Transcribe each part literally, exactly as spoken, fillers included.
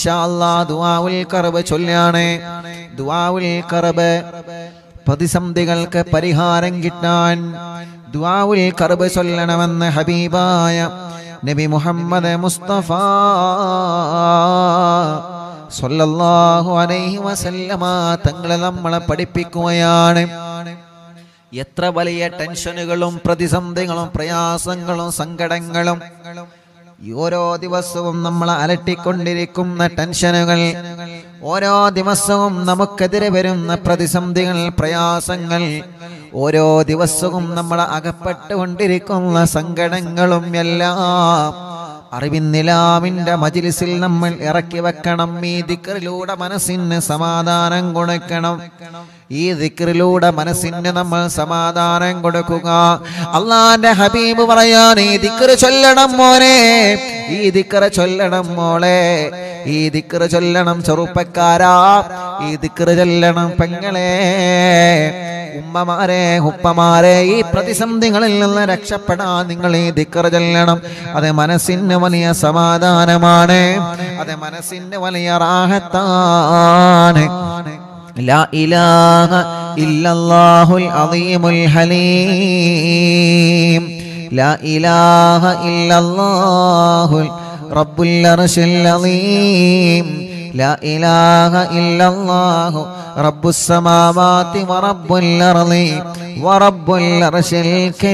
ഇൻഷാ അല്ലാഹ് ദുആഉൽ കർബ് ചൊല്ലാണ്. ദുആഉൽ കർബ് പ്രതിസന്ധികൾക്ക് പരിഹാരം കിട്ടാൻ ദുആഉൽ കർബ് ചൊല്ലണമെന്ന് ഹബീബായ നബി മുഹമ്മദ് മുസ്തഫ സ്വല്ലല്ലാഹു അലൈഹി വസല്ലമ തങ്ങളെ നമ്മളെ പഠിപ്പിക്കുകയാണ്. എത്ര വലിയ ടെൻഷനുകളും പ്രതിസന്ധികളും പ്രയാസങ്ങളും സങ്കടങ്ങളും ഓരോ ദിവസവും നമ്മളെ അലട്ടിക്കൊണ്ടിരിക്കുന്ന ടെൻഷനുകൾ, ഓരോ ദിവസവും നമുക്കെതിരെ വരുന്ന പ്രതിസന്ധികൾ പ്രയാസങ്ങൾ, ഓരോ ദിവസവും നമ്മളെ അകപ്പെട്ടുകൊണ്ടിരിക്കുന്ന സങ്കടങ്ങളും എല്ലാം അറിവിന്നിലാവിന്റെ മജ്ലിസിൽ നമ്മൾ ഇറക്കി വെക്കണം. ഈ ദിക്റിലൂടെ മനസ്സിന് സമാധാനം കൊടുക്കണം. ഈ ദിക്റിലൂടെ മനസ്സിന് നമ്മൾ സമാധാനം കൊടുക്കുക. അള്ളാന്റെ ഹബീബ് പറയാൻ ഈ ദിക്റ് ചൊല്ലണം മോനെ, ഈ ദിക്റ് ചൊല്ലണം മോളെ, ഈ ദിക്റ് ചൊല്ലണം ചെറുപ്പക്കാരാ, ഈ ദിക്റ് ചൊല്ലണം പെങ്ങളെ, ഉമ്മമാരെ ഉപ്പമാരെ. ഈ പ്രതിസന്ധികളിൽ നിന്ന് രക്ഷപ്പെടാൻ നിങ്ങൾ ഈ ദിക്റ് ചൊല്ലണം. അത് മനസ്സിന് വലിയ സമാധാനമാണ്, അത് മനസ്സിന് വലിയ റാഹത്താണ്. ലാ ഇലാഹ ഇല്ലല്ലാഹുൽ അദീമുൽ ഹലീം, ലാ ഇലാഹ ഇല്ലല്ലാഹുൽ റബ്ബുൽ അർശിൽ അദീം, ലാ ഇലാഹ ഇല്ലല്ലാഹു റബ്ബുസ് സമാവാതി വറബ്ബുൽ അർളി വറബ്ബുൽ അർശിൽ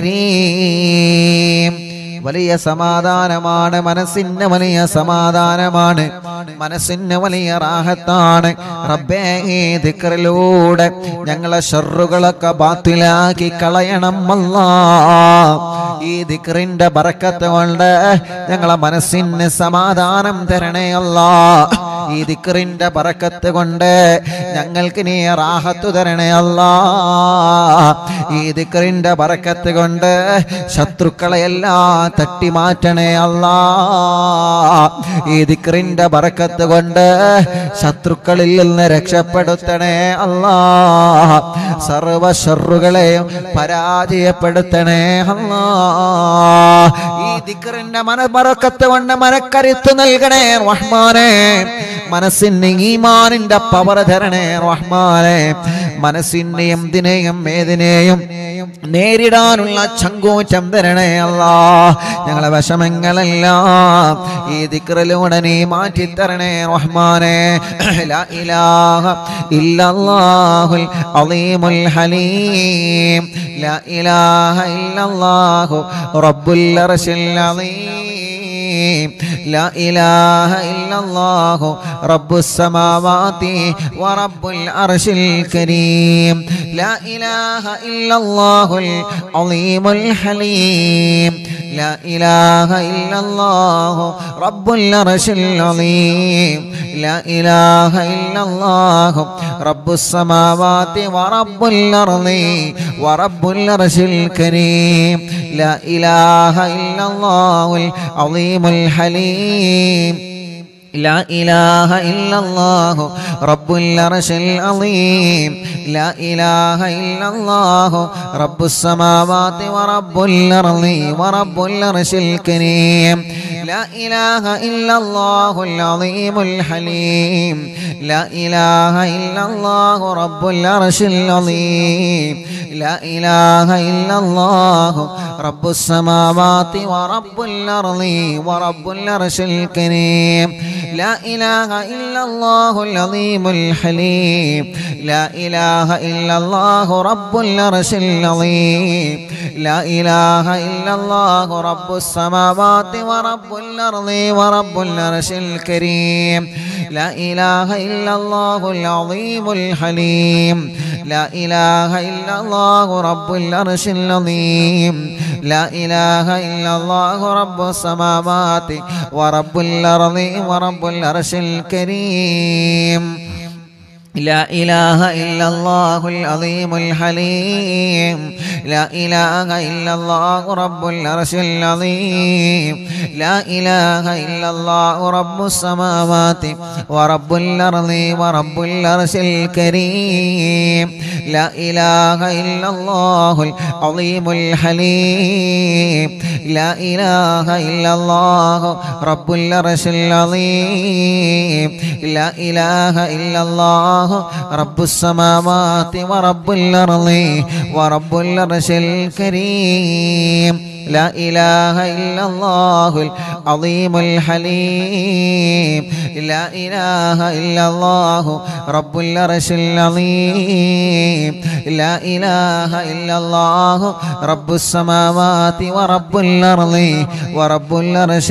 കരീം. വലിയ സമാധാനമാണ്, മനസ്സിന് വലിയ സമാധാനമാണ്, മനസ്സിന് വലിയ റാഹത്താണ്. റബ്ബേ ഈ ദിക്റിലൂടെ ഞങ്ങളെ ഷർറുകളൊക്കെ ബാത്തിലാക്കി കളയണം അല്ലാഹ്. ഈ ദിക്റിന്റെ ബറക്കത്ത് കൊണ്ട് ഞങ്ങളെ മനസ്സിന് സമാധാനം തരണേ അല്ലാഹ്. ഈ ദിക്റിന്റെ ബറക്കത്ത് കൊണ്ട് ഞങ്ങൾക്ക് നീ റാഹത്ത് തരണേ അല്ലാഹ്. ഈ ദിക്റിന്റെ ബറക്കത്ത് കൊണ്ട് ശത്രുക്കളെ എല്ലാം തട്ടി മാറ്റണേ അല്ലാഹ്. ഈ ദിക്റിന്റെ ബറക്കത്ത് കൊണ്ട് ശത്രുക്കളിൽ നിന്ന് രക്ഷപ്പെടുത്തണേ അല്ലാഹ്. സർവ ശർറുകളെയും പരാജയപ്പെടുത്തണേ അല്ലാഹ്. ഈ ദിക്റിന്റെ മനബറക്കത്ത് കൊണ്ട് മനക്കരുത്ത് നൽകണേ റഹ്മാനേ. മനസ്സിന് ഈമാനിന്റെ പവർ തരണേ റഹ്മാനേ. മനസ്സിന് എന്തിനെയും ഏതിനെയും നേരിടാനുള്ള ചങ്കൂറ്റം തരണേ അല്ലാഹ്. ഞങ്ങളെ വിഷമങ്ങളെല്ലാം ഈ ദിക്റിലൂടെ നീ മാറ്റിത്തരണേ റഹ്മാനേ. ലാ ഇലാഹ ഇല്ലല്ലാഹുൽ അദീമുൽ ഹലീം, ലാ ഇലാഹ ഇല്ലല്ലാഹു റബ്ബുൽ അർശിൽ അദീം, ലാ ഇലാഹ ഇല്ലല്ലാഹു റബ്ബുസ് സമാവാതി വറബ്ബുൽ അർശിൽ കരീം, ലാ ഇലാഹ ഇല്ലല്ലാഹുൽ അദീമുൽ ഹലീം, ലാ ഇലാഹ ഇല്ലല്ലാഹു റബ്ബുൽ അർശിൽ അദീം, ലാ ഇലാഹ ഇല്ലല്ലാഹു റബ്ബുസ് സമാവാതി വറബ്ബുൽ അർളി വറബ്ബുൽ അർശിൽ കരീം, ലാ ഇലാഹ ഇല്ലല്ലാഹുൽ അദീമുൽ ഹലീം, ലാ ഇലാഹ ഇല്ലല്ലാഹു റബ്ബുൽ അർശിൽ അദീം, ലാ ഇലാഹ ഇല്ലല്ലാഹു റബ്ബുസ് സമാവാതി വറബ്ബുൽ അർളി വറബ്ബുൽ അർശിൽ കരീം, ലാ ഇലാഹ ഇല്ലല്ലാഹുൽ അദീമുൽ ഹലീം, ലാ ഇലാഹ ഇല്ലല്ലാഹു റബ്ബുൽ അർശിൽ അദീം, ലാ ഇലാഹ ഇല്ലല്ലാഹു റബ്ബുസ് സമാവാതി വറബ്ബുൽ അർളി വറബ്ബുൽ അർശിൽ കരീം, ലാ ഇലാഹ ഇല്ലല്ലാഹുൽ അദീമുൽ ഹലീം, ലാ ഇലാഹ ഇല്ലല്ലാഹു റബ്ബുൽ അർശിൽ അദീം, ലാ ഇലാഹ ഇല്ലല്ലാഹു റബ്ബുസ് സമാവാതി വറബ്ബുൽ അർളി വറബ്ബുൽ അർശിൽ കരീം, ലാ ഇലാഹ ഇല്ലല്ലാഹുൽ അദീമുൽ ഹലീം, ലാ ഇലാഹ ഇല്ലല്ലാഹു റബ്ബുൽ അർശിൽ അദീം, ലാ ഇലാഹ ഇല്ലല്ലാഹു റബ്ബുസ് സമാവാതി വറബ്ബുൽ അർളി വറബ്ബുൽ അർശിൽ കരീം. لا إله إلا الله العظيم الحليم لا إله إلا الله رب العرش العظيم لا إله إلا الله رب السماوات ورب الأرض ورب العرش الكريم لا إله إلا الله العظيم الحليم لا إله إلا الله رب العرش العظيم لا إله إلا الله رب السماوات ورب الأرض ورب العرش الكريم لا إله إلا الله العظيم الحليم لا إله إلا الله رب العرش العظيم لا إله إلا الله رب السماوات ورب الأرض ورب العرش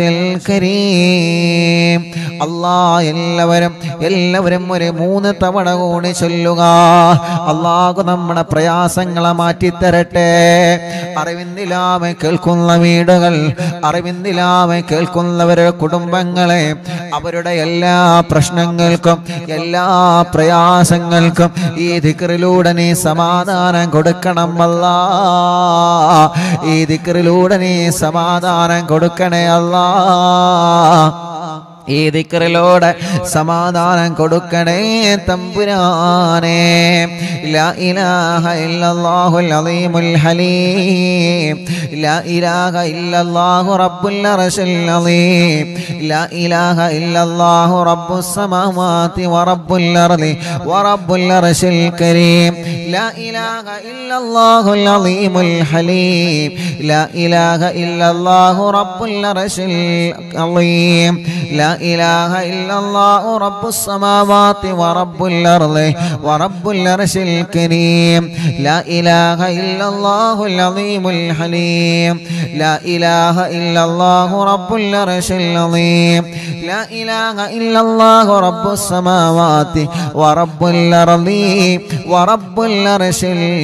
الكريم الله എല്ലാവരും എല്ലാവരും ഒരു മൂന്ന് തവണ കൂടി ചൊല്ലുക. അല്ലാഹു നമ്മുടെ പ്രയാസങ്ങളെ മാറ്റി തരട്ടെ. അറിവിന്ദിലാമെ കേൾക്കുന്ന വീടുകൾ, അറിവിന്ദിലാമെ കേൾക്കുന്നവരുടെ കുടുംബങ്ങളെ, അവരുടെ എല്ലാ പ്രശ്നങ്ങൾക്കും എല്ലാ പ്രയാസങ്ങൾക്കും ഈ ദിക്റിലൂടെ നീ സമാധാനം കൊടുക്കണം അല്ലാഹ്. ഈ ദിക്റിലൂടെ നീ സമാധാനം കൊടുക്കണേ അല്ലാഹ്. ഈ ദിക്റിലൂടെ സമാധാനം കൊടുക്കണേ തമ്പുരാനെ. ലാ ഇലാഹ ഇല്ലല്ലാഹുൽ അലീമുൽ ഹലീം ലാ ഇലാഹ ഇല്ലല്ലാഹു റബ്ബുൽ അർശിൽ അലീം ലാ ഇലാഹ ഇല്ലല്ലാഹു റബ്ബുസ് സമാവാതി വറബ്ബുൽ അർളി വറബ്ബുൽ അർശിൽ കരീം ലാ ഇലാഹ ഇല്ലല്ലാഹുൽ അലീമുൽ ഹലീം ലാ ഇലാഹ ഇല്ലല്ലാഹു റബ്ബുൽ അർശിൽ അലീം ലാ إله إلا الله رب السماوات ورب الأرض ورب العرش الكريم لا إله إلا الله العظيم الحليم لا إله إلا الله رب العرش العظيم لا إله إلا الله رب السماوات ورب الأرض ورب العرش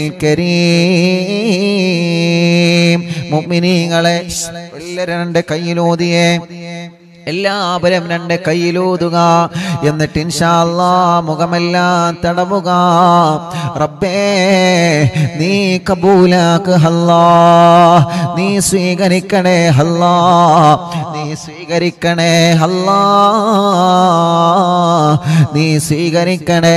الكريم മുഅ്മിനീങ്ങളെ എല്ലാവരും രണ്ട് കൈയിലോതിയേ എല്ലാവരും രണ്ട് കൈയിലൂതുക. എന്നിട്ട് ഇൻഷാ അല്ലാഹ് മുഖമെല്ലാം തടവുക. റബ്ബേ നീ കബൂലാക്ക് അല്ലാഹ്, നീ സ്വീകരിക്കണേ അല്ലാഹ്, നീ സ്വീകരിക്കണേ അല്ലാഹ്, നീ സ്വീകരിക്കണേ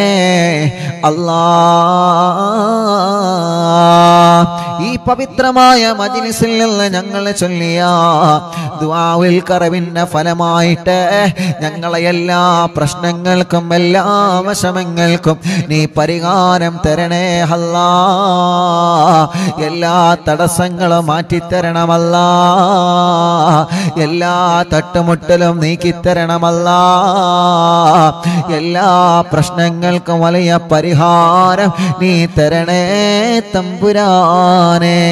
അല്ലാഹ്. ഈ പവിത്രമായ മജ്ലിസിൽ നിന്ന് ഞങ്ങൾ ചൊല്ലിയ ദുആഉൽ കറവിന്റെ ഫലമായിട്ട് ഞങ്ങളെ എല്ലാ പ്രശ്നങ്ങൾക്കും എല്ലാ വിഷമങ്ങൾക്കും നീ പരിഹാരം തരണേ അല്ലാഹ്. എല്ലാ തടസ്സങ്ങളും മാറ്റിത്തരണമല്ലാഹ്. എല്ലാ തട്ടുമുട്ടലും നീക്കിത്തരണമല്ലാഹ്. എല്ലാ പ്രശ്നങ്ങൾക്കും വലിയ പരിഹാരം നീ തരണേ തമ്പുരാനേ.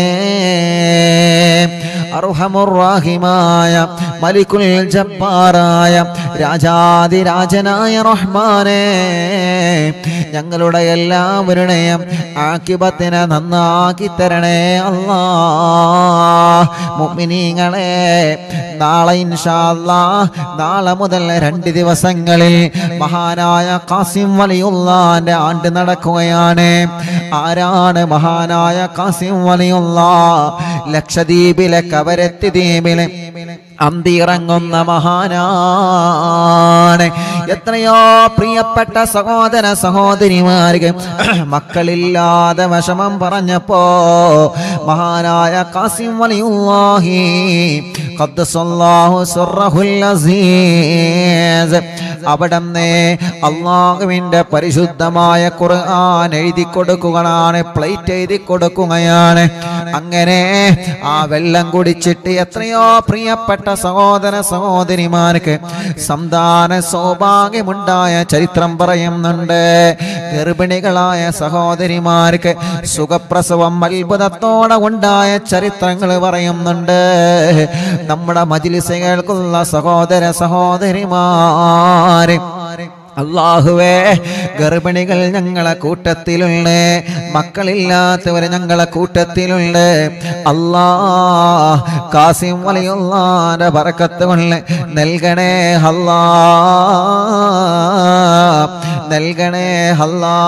അർഹമുർ റഹീമായ മലിക്കുൽ ജബ്ബാറായ രാജാതിരാജനായ റഹ്മാനേ, ഞങ്ങളുടെ എല്ലാവരുടെയും ആഖിബത്തിനെ നന്നാക്കി തരണേ അല്ലാഹ്. മുഅ്മിനീങ്ങളെ, നാളെ ഇൻഷാ അല്ലാഹ് നാളെ മുതൽ രണ്ട് ദിവസങ്ങളിൽ മഹാനായ ഖാസിം വലിയുള്ളാന്റെ ആണ്ട് നടക്കുകയാണ്. ആരാണ് മഹാനായ ഖാസിം വലിയുള്ളാഹ്? ലക്ഷദ്വീപിലെ കവരത്തി ദ്വീപിലെ അന്തിയിറങ്ങുന്ന മഹാനാണ്. എത്രയോ പ്രിയപ്പെട്ട സഹോദര സഹോദരിമാർക്ക് മക്കളില്ലാതെ വിഷമം പറഞ്ഞപ്പോ മഹാനായ ഖാസിം വലിയുള്ളാഹി ഖദ്ദസല്ലാഹു സിർറഹുൽ അസീസ് അവിടന്ന് അല്ലാഹുവിന്റെ പരിശുദ്ധമായ ഖുർആൻ എഴുതി കൊടുക്കുകയാണ്, പ്ലേറ്റ് എഴുതി കൊടുക്കുകയാണ്. അങ്ങനെ ആ വെള്ളം കുടിച്ചിട്ട് എത്രയോ പ്രിയപ്പെട്ട സഹോദര സഹോദരിമാർക്ക് സന്താന സൗഭാഗ്യമുണ്ടായ ചരിത്രം പറയുന്നുണ്ട്. ഗർഭിണികളായ സഹോദരിമാർക്ക് സുഖപ്രസവം അത്ഭുതത്തോടെ ഉണ്ടായ ചരിത്രങ്ങൾ പറയുന്നുണ്ട്. നമ്മുടെ മജ്ലിസ് കേൾക്കുന്ന സഹോദര സഹോദരിമാരെ, അല്ലാഹുവേ, ഗർഭിണികൾ ഞങ്ങളെ കൂട്ടത്തിലുണ്ട്, മക്കളില്ലാത്തവര് ഞങ്ങളെ കൂട്ടത്തിലുണ്ട്. അല്ലാഹ് ഖാസിം വലിയുള്ളാന്റെ ബറക്കത്ത് കൊണ്ട് നൽകണേ അല്ലാഹ്. നൽകണേ അല്ലാ,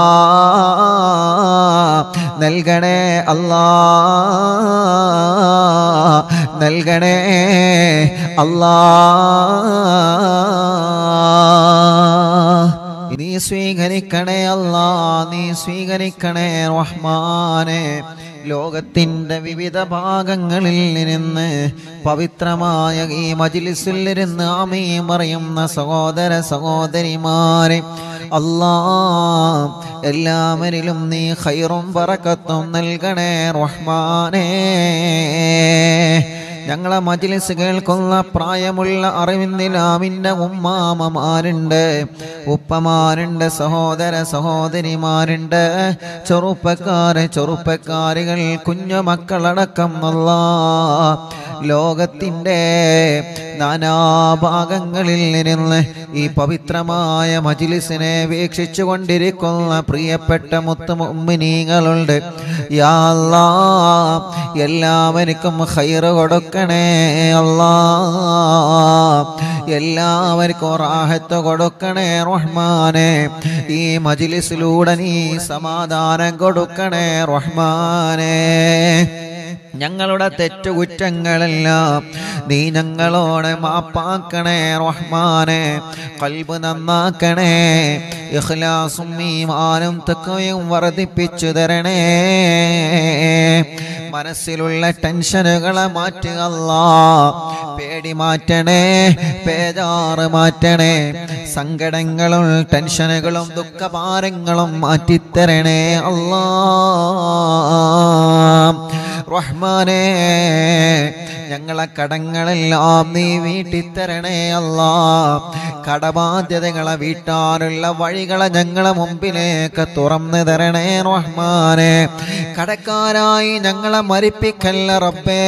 നൽകണേ അല്ലാ, നൽകണേ അല്ലാ. നീ സ്വീകരിക്കണേ അല്ലാ, നീ സ്വീകരിക്കണേ റഹ്മാനെ. ലോകത്തിൻ്റെ വിവിധ ഭാഗങ്ങളിൽ നിന്ന് പവിത്രമായ ഈ മജ്ലിസിലിരുന്ന് ആമീൻ പറയുന്ന സഹോദര സഹോദരിമാരെ അല്ലാ, എല്ലാവരിലും നീ ഖൈറും ബറക്കത്തും നൽകണേ റഹ്മാനേ. ഞങ്ങളെ മജ്ലിസ് കേൾക്കുന്ന പ്രായമുള്ള അറിവിന്ദിലാമിൻ്റെ ഉമ്മാമമാരുണ്ട്, ഉപ്പമാരുണ്ട്, സഹോദര സഹോദരിമാരുണ്ട്, ചെറുപ്പക്കാര് ചെറുപ്പക്കാരികൾ, കുഞ്ഞു മക്കളടക്കം അല്ലാ, ലോകത്തിൻ്റെ നാനാഭാഗങ്ങളിൽ നിന്ന് ഈ പവിത്രമായ മജ്ലിസിനെ വീക്ഷിച്ചു കൊണ്ടിരിക്കുന്ന പ്രിയപ്പെട്ട മുത്തു മുഅ്മിനീങ്ങളുണ്ട്. യാ അല്ലാ, എല്ലാവർക്കും ഖൈറ് കൊടുക്കണേ അല്ലാ, എല്ലാവർക്കും റാഹത്ത് കൊടുക്കണേ റഹ്മാനെ. ഈ മജ്ലിസിലൂടെ നീ സമാധാനം കൊടുക്കണേ റഹ്മാനെ. ഞങ്ങളുടെ തെറ്റുകുറ്റങ്ങളെല്ലാം നീ ഞങ്ങളോട് മാപ്പാക്കണേ റഹ്മാനെ. ഖൽബ് നന്നാക്കണേ, ഇഖ്ലാസും ഈമാനും തഖ്വയും വർദ്ധിപ്പിച്ചു തരണേ. മനസ്സിലുള്ള ടെൻഷനുകളെ മാറ്റുക അല്ലാ, പേടി മാറ്റണേ, പേജാറ് മാറ്റണേ, സങ്കടങ്ങളും ടെൻഷനുകളും ദുഃഖഭാരങ്ങളും മാറ്റിത്തരണേ അല്ലാ റഹ്മാനേ. ഞങ്ങളെ കടങ്ങളെല്ലാം നീ വീട്ടിത്തരണേ അല്ലാ. കടബാധ്യതകളെ വീട്ടാനുള്ള വഴികളെ ഞങ്ങളെ മുമ്പിലേക്ക് തുറന്നു തരണേ റഹ്മാനെ. കടക്കാരായി ഞങ്ങളെ മരിപ്പിക്കല്ല റബ്ബേ,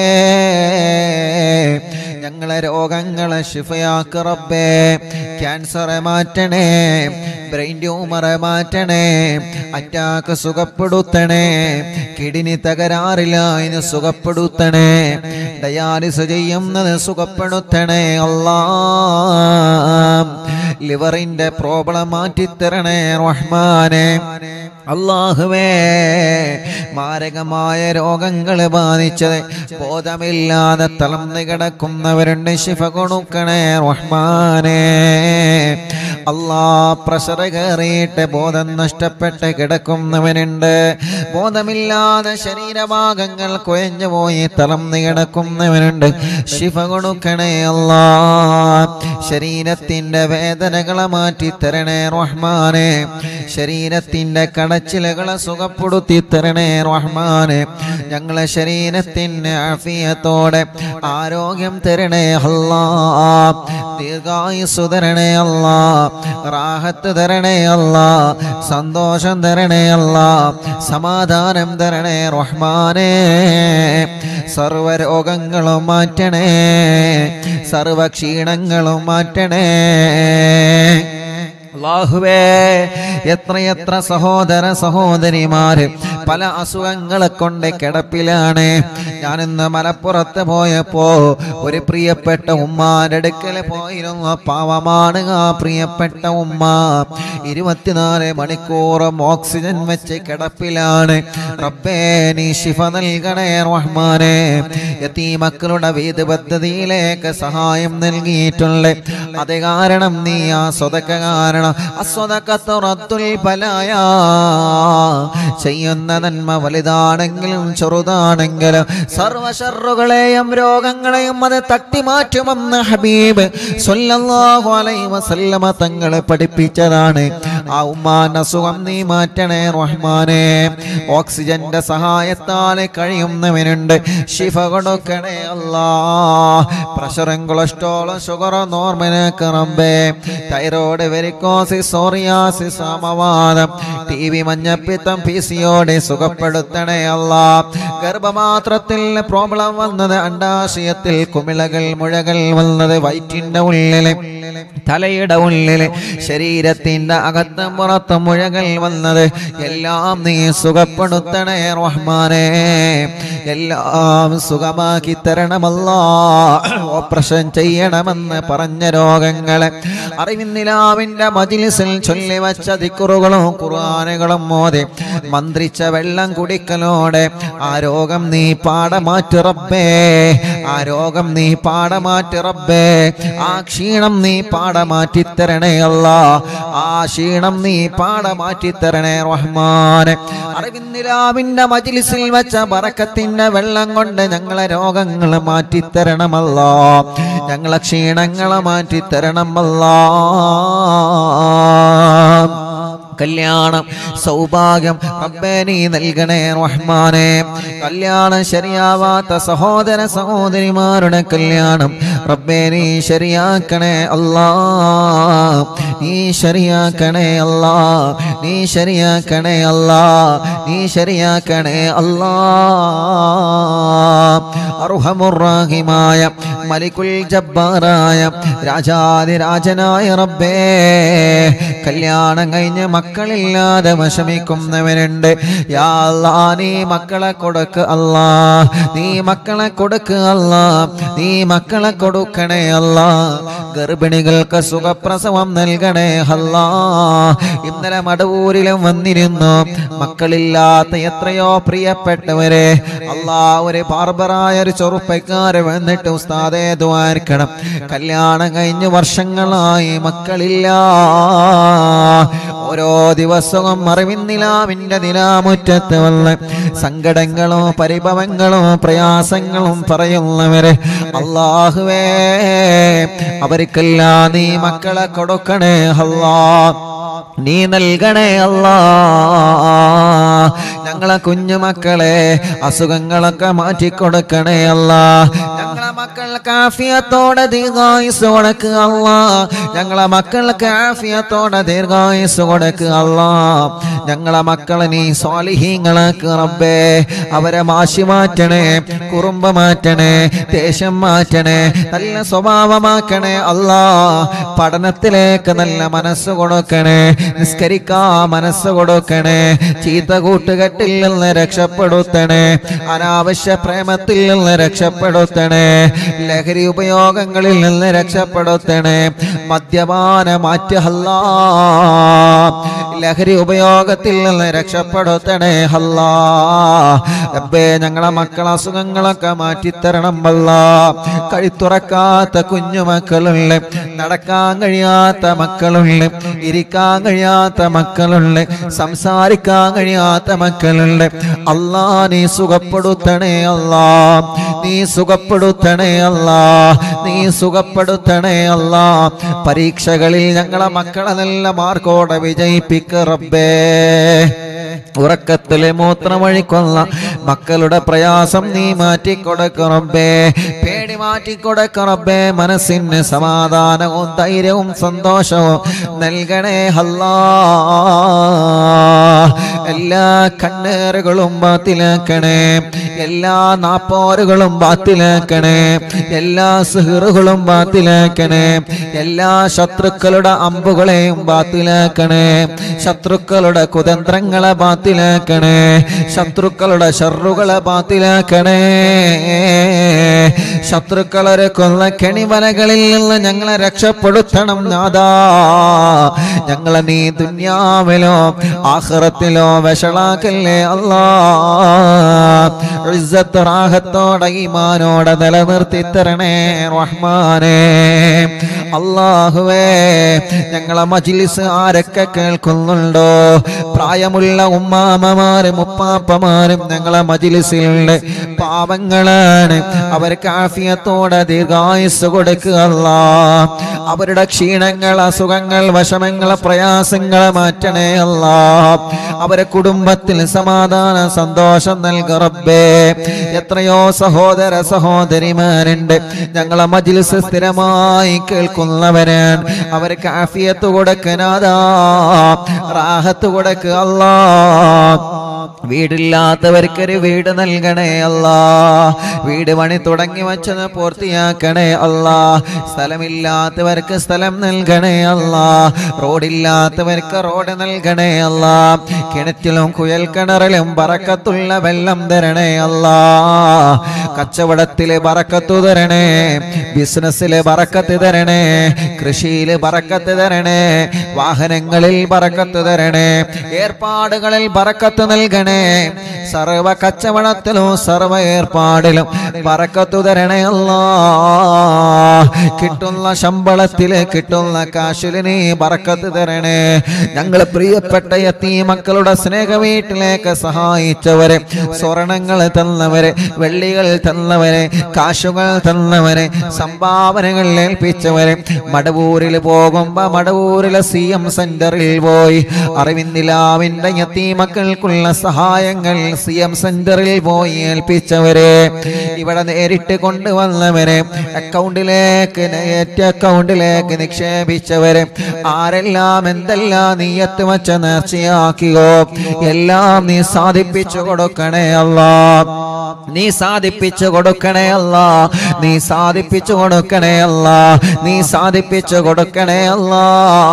ഞങ്ങളെ രോഗങ്ങളെ ശിഫയാക്ക് റബ്ബേ. ക്യാൻസറെ മാറ്റണേ, ബ്രെയിൻ ട്യൂമറെ മാറ്റണേ, അറ്റാക്ക് സുഖപ്പെടുത്തണേ, കിഡ്നി തകരാറില്ല ഇതിന് സുഖപ്പെടുത്തണേ, ഡയാലിസ് ചെയ്യുന്നത് സുഖപ്പെടുത്തണേ അല്ലാ. ലിവറിന്റെ പ്രോബ്ലം മാറ്റിത്തരണേ റഹ്മാനെ. അല്ലാഹുവേ, മാരകമായ രോഗങ്ങൾ ബാധിച്ചത് ബോധമില്ലാതെ തളർന്നു കിടക്കുന്നവരുണ്ട്, ശിഫ കൊടുക്കണേ റഹ്മാനെ. അല്ലാ, പ്രഷർ കയറിയിട്ട് ബോധം നഷ്ടപ്പെട്ട് കിടക്കുന്നവനുണ്ട്, ബോധമില്ലാതെ ശരീരഭാഗങ്ങൾ കുഴഞ്ഞു പോയി തളർന്നു കിടക്കുന്നവനുണ്ട്, ശിഫ കൊടുക്കണേ അല്ലാ. ശരീരത്തിന്റെ വേദനകളെ മാറ്റിത്തരണേ റഹ്മാനെ. ശരീരത്തിന്റെ കടച്ചിലുകളെ സുഖപ്പെടുത്തി തരണേ റഹ്മാനെ. ഞങ്ങളെ ശരീരത്തിന് ആഫിയത്തോടെ ആരോഗ്യം തരണേ അല്ലാ. ദീർഘായുസ്സു തരണേ അല്ലാ, റാഹത്ത് തരണേ അല്ലാ, സന്തോഷം തരണേ അല്ലാ, സമാധാനം തരണേ റഹ്മാനേ. സർവരോഗങ്ങളും മാറ്റണേ, സർവക്ഷീണങ്ങളും മാറ്റണേ അല്ലാഹുവേ. എത്രയെത്ര സഹോദര സഹോദരിമാര് പല അസുഖങ്ങളെ കൊണ്ട് കിടപ്പിലാണ്. ഞാനിന്ന് മലപ്പുറത്ത് പോയപ്പോ ഒരു പ്രിയപ്പെട്ട ഉമ്മാന്റെ അടുക്കൽ പോയിരുന്നു. പാവമാണ് ആ പ്രിയപ്പെട്ട ഉമ്മ. ഇരുപത്തിനാല് മണിക്കൂറും ഓക്സിജൻ വെച്ച് കിടപ്പിലാണ്. റബ്ബേ, നീ ശിഫ നൽകണേ റഹ്മാനെ. യതീമക്കളുടെ വീട് പദ്ധതിയിലേക്ക് സഹായം നൽകിയിട്ടുണ്ട്. അത് കാരണം നീ ആ സ്വതക്ക കാരണം അസ്വദഖത്തു റദ്ദുൽ ബലായ, ചെയ്യുന്ന നന്മ വലുതാണെങ്കിലും ചെറുതാണെങ്കിലും സർവശർറുകളെയും രോഗങ്ങളെയും അത് തട്ടിമാറ്റുമെന്ന് ഹബീബ് സ്വല്ലല്ലാഹു അലൈഹി വസല്ലമ തങ്ങളെ പഠിപ്പിച്ചതാണ്. ആ ഉമ്മാന്റെ അസുഖം നീ മാറ്റണേ റഹ്മാനെ. ഓക്സിജന്റെ സഹായത്താൽ കഴിയുന്നവനുണ്ട്, ശിഫ കൊടുക്കണേ അല്ലാ. പ്രഷറും കൊളസ്ട്രോളും ഷുഗറും നോർമലാക്ക് റബ്ബേ. തൈറോയ്ഡ്, വെരിക്കോസിസ്, സോറിയാസിസ്, സമവാദം, ടി വി മഞ്ഞപ്പിത്തം പി സിയോടെ സുഖപ്പെടുത്തണേ അല്ലാ. ഗർഭപാത്രത്തിൽ പ്രോബ്ലം വന്നത്, അണ്ടാശയത്തിൽ കുമിളകൾ മുഴകൾ വന്നത്, വയറ്റിന്റെ ഉള്ളില് തലയുടെ ഉള്ളില് ശരീരത്തിന്റെ അകത്തും പുറത്തും മുഴകൾ വന്നത് എല്ലാം നീ സുഖപ്പെടുത്തണേ റഹ്മാനേ. എല്ലാം സുഖമാക്കി തരണമല്ലാ. ഓപ്പറേഷൻ ചെയ്യണമെന്ന് പറഞ്ഞ രോഗങ്ങളെ അറിവിന്നിലാവിന്റെ മജ്‌ലിസിൽ ചൊല്ലിവച്ച ദിക്റുകളും ഖുർആനുകളും മോദി മന്ത്രിച്ച വെള്ളം കുടിക്കലോടെ ആ രോഗം നീ പാടമാറ്റി റബ്ബേ. ആ രോഗം നീ പാടമാറ്റി റബ്ബേ. ആ ക്ഷീണം നീ പാടമാറ്റി തരണേ അല്ലാ. ആ ക്ഷീണം നീ പാടമാറ്റി തരണേ റഹ്മാനെ. അറിവിന്നിലാവിന്റെ മജ്‌ലിസിൽ വെച്ച ബറക്കത്തിന്റെ വെള്ളം കൊണ്ട് ഞങ്ങളെ രോഗങ്ങൾ മാറ്റിത്തരണമല്ലാ. ഞങ്ങളെ ക്ഷീണങ്ങളെ മാറ്റിത്തരണമല്ലാ. കല്യാണം സൗഭാഗ്യം റബ്ബേ നീ നൽകണേ റഹ്മാനേ. കല്യാണം ശരിയാവാത്ത സഹോദര സഹോദരിമാരുടെ കല്യാണം റബ്ബേ നീ ശരിയാക്കണേ അല്ലാ. നീ ശരിയാക്കണേ അല്ലാ. നീ ശരിയാക്കണേ അല്ലാ. നീ ശരിയാക്കണേ അല്ലാ. അർഹമുർ റഹീമായ മലിക്കുൽ ജബ്ബാറായ രാജാതിരാജനായ റബ്ബേ, കല്യാണം കഴിഞ്ഞ് മക്കളില്ലാതെ വിഷമിക്കുന്നവരുണ്ട്. യാ അല്ലാ, നീ മക്കളെ കൊടുക്ക് അല്ലാ. നീ മക്കളെ കൊടുക്ക് അല്ലാ. നീ മക്കളെ കൊടുക്കണേ അല്ലാ. ഗർഭിണികൾക്ക് സുഖപ്രസവം നൽകണേ അല്ലാ. ഇന്നലെ മടവൂരിലും വന്നിരുന്നു മക്കളില്ലാത്ത എത്രയോ പ്രിയപ്പെട്ടവരെ. അല്ലാ, ഒരു ബാർബറായ ഒരു ചെറുപ്പക്കാര് വന്നിട്ട് ഉസ്താദേ ദുആർക്കണം, കല്യാണം കഴിഞ്ഞ് വർഷങ്ങളായി മക്കളില്ല. ഓരോ ദിവസവും അറിവിന്നിലാവിന്റെ നിലാമുറ്റത്ത് വന്ന് സങ്കടങ്ങളും പരിഭവങ്ങളും പ്രയാസങ്ങളും പറയുന്നവരെ അല്ലാഹുവേ, അവർക്കെല്ലാം നീ മക്കളെ കൊടുക്കണേ അല്ലാ. നീ നൽകണേ അല്ലാ. ഞങ്ങളെ കുഞ്ഞുമക്കളെ അസുഖങ്ങളൊക്കെ മാറ്റിക്കൊടുക്കണേ അല്ലാ. ഞങ്ങളെ മക്കൾക്ക് ആഫിയത്തോടെ ദീർഘായുസ് കൊടുക്കുക അല്ലാ. ഞങ്ങളെ മക്കൾക്ക് ആഫിയത്തോടെ ദീർഘായുസ് കൊടുക്കുക അല്ലാ. ഞങ്ങളെ മക്കളെ നീ സ്വാലിഹീങ്ങളാക്ക് റബ്ബേ. അവരെ മാശി മാറ്റണേ, കുറുമ്പ് മാറ്റണേ, ദേഷ്യം മാറ്റണേ, നല്ല സ്വഭാവമാക്കണേ അല്ലാ. പഠനത്തിലേക്ക് നല്ല മനസ്സ് കൊടുക്കണേ, നിസ്കരിക്കാ മനസ്സ് കൊടുക്കണേ, ചീത്ത കൂട്ടുകെട്ടിൽ നിന്ന് രക്ഷപ്പെടുത്തണേ, അനാവശ്യ പ്രേമത്തിൽ നിന്ന് രക്ഷപ്പെടുത്തണേ, ലഹരി ഉപയോഗങ്ങളിൽ നിന്ന് രക്ഷപ്പെടുത്തണേ, മദ്യപാന മാറ്റി അല്ലാ. ലഹരി ഉപയോഗത്തിൽ നിന്ന് രക്ഷപ്പെടുത്തണേ അല്ലാ. റബ്ബേ, ഞങ്ങളെ മക്കളെ അസുഖങ്ങളൊക്കെ മാറ്റിത്തരണം അല്ലാ. കഴുത്തുറക്കാത്ത കുഞ്ഞുമക്കളുണ്ട്, നടക്കാൻ കഴിയാത്ത മക്കളുണ്ട്, ഇരിക്കാൻ കഴിയാത്ത മക്കളുണ്ട്, സംസാരിക്കാൻ കഴിയാത്ത മക്കളുണ്ട്. അല്ലാ, നീ സുഖപ്പെടുത്തണേ അല്ലാ. നീ സുഖപ്പെടുത്തണേ അല്ലാ. നീ സുഖപ്പെടുത്തണേ അല്ലാ. പരീക്ഷകളിൽ ഞങ്ങളെ മക്കളെ നല്ല മാർക്കോടെ വിജയിപ്പിക്ക റബ്ബേ. ഉറക്കത്തിലെ മൂത്രമൊഴിക്കൊള്ള മക്കളുടെ പ്രയാസം നീ മാറ്റിക്കൊടുക്ക റബ്ബേ. പേടി മാറ്റിക്കൊടുക്ക റബ്ബേ. മനസ്സിന് സമാധാനവും ധൈര്യവും സന്തോഷവും നൽകണേ അല്ലാ. എല്ലാ കണ്ണേറുകളും ബാത്തിലാക്കണേ, എല്ലാ നാപ്പോറുകളും ബാത്തിലാക്കണേ, എല്ലാ സിഹറുകളും ബാത്തിലാക്കണേ, എല്ലാ ശത്രുക്കളുടെ അമ്പുകളെയും ബാത്തിലാക്കണേ, ശത്രുക്കളുടെ കുതന്ത്രങ്ങളെ ബാത്തിലാക്കണേ, ശത്രുക്കളുടെ ഷർറുകളെ ബാത്തിലാക്കണേ. ശത്രുക്കളെ കൊന്ന കെണിവലകളിൽ നിന്ന് ഞങ്ങളെ രക്ഷപ്പെടുത്തണം നാഥാ. ഞങ്ങളെ നീ ദുനിയാവിലോ ആഖിറത്തിലോ വഷളാക്കല്ലേ അല്ലാ. ഇസ്സത്ത് റാഹത്തോടെ ഈമാനോടെ നിലനിർത്തി തരണേ റഹ്മാനേ. അല്ലാഹുവേ, ഞങ്ങളെ മജ്‌ലിസ് ആരൊക്കെ കേൾക്കുന്നുണ്ടോ, പ്രായമുള്ള ഉമ്മാമ്മമാരും ഉപ്പാപ്പമാരും ഞങ്ങളെ മജ്‌ലിസിലുള്ള പാവങ്ങളാണ്. അവർക്ക് ആഫിയത്തോടെ ദീർഘായുസ് കൊടുക്കുക അല്ലാ. അവരുടെ ക്ഷീണങ്ങൾ, അസുഖങ്ങൾ, വിഷമങ്ങൾ, പ്രയാസങ്ങൾ മാറ്റണേ അല്ലാ. അവരെ കുടുംബത്തിൽ സമാധാന സന്തോഷം നൽക റബ്ബേ. എത്രയോ സഹോദര സഹോദരിമാരുണ്ട് ഞങ്ങളെ മജ്‌ലിസ് സ്ഥിരമായി കേൾക്കും ഇരിക്കുന്നവരാണ്. അവർക്ക് ആഫിയത്ത് കൊടുക്കനാദാ, റാഹത്ത് കൊടുക്കുക അല്ലാ. വീടില്ലാത്തവർക്കൊരു വീട് നൽകണേ അല്ലാ. വീട് പണി തുടങ്ങി വച്ചത് പൂർത്തിയാക്കണേ അല്ലാ. സ്ഥലമില്ലാത്തവർക്ക് സ്ഥലം നൽകണേ അല്ലാ. റോഡില്ലാത്തവർക്ക് റോഡ് നൽകണേ അല്ലാ. കിണറ്റിലും കുയൽ കിണറിലും ബറക്കത്തുള്ള വെള്ളം തരണേ അല്ലാ. കച്ചവടത്തില് ബറക്കത്തു തരണേ, ബിസിനസ്സില് ബറക്കത്ത് തരണേ, കൃഷിയില് ബറക്കത്ത് തരണേ, വാഹനങ്ങളിൽ ബറക്കത്ത് തരണേ, ഏർപ്പാടുകളിൽ ബറക്കത്ത് നൽകണേ. സർവ കച്ചവടത്തിലും സർവ ഏർപ്പാടിലും ബറക്കത്തു തരണേ അല്ലാ. കിട്ടുന്ന ശമ്പളത്തില് കിട്ടുന്ന കാശില് നീ ബറക്കത്ത് തരണേ. ഞങ്ങൾ പ്രിയപ്പെട്ട യതീമക്കളുടെ സ്നേഹ വീട്ടിലേക്ക് സഹായിച്ചവരെ, സ്വർണങ്ങൾ തന്നവരെ, വെള്ളികൾ തന്നവരെ, കാശുകൾ തന്നവരെ, സംഭാവനകൾ ഏൽപ്പിച്ചവരെ, മടവൂരിൽ പോകുമ്പോ മടവൂരിലെ സി എം സെന്ററിൽ പോയി അറിവിന്ദിലാവിന്റെ യതീമക്കൾക്കുള്ള സഹായങ്ങൾ സി എം സെന്ററിൽ പോയി ഏൽപ്പിച്ചവരെ, ഇവിടെ നേരിട്ട് കൊണ്ടുവന്നവരെ, അക്കൗണ്ടിലേക്ക് നെറ്റ് അക്കൗണ്ടിലേക്ക് നിക്ഷേപിച്ചവരെ, ആരെല്ലാം എന്തെല്ലാം നീയത്ത് വച്ച നേർച്ചയാക്കിയോ എല്ലാം നീ സാധിപ്പിച്ചു കൊടുക്കണേ അല്ലാ. നീ സാധിപ്പിച്ചു കൊടുക്കണേ അല്ലാ. നീ സാധിപ്പിച്ചു കൊടുക്കണേ അല്ലാ. നീ സാധിപ്പിച്ചു കൊടുക്കണേ അല്ലാ.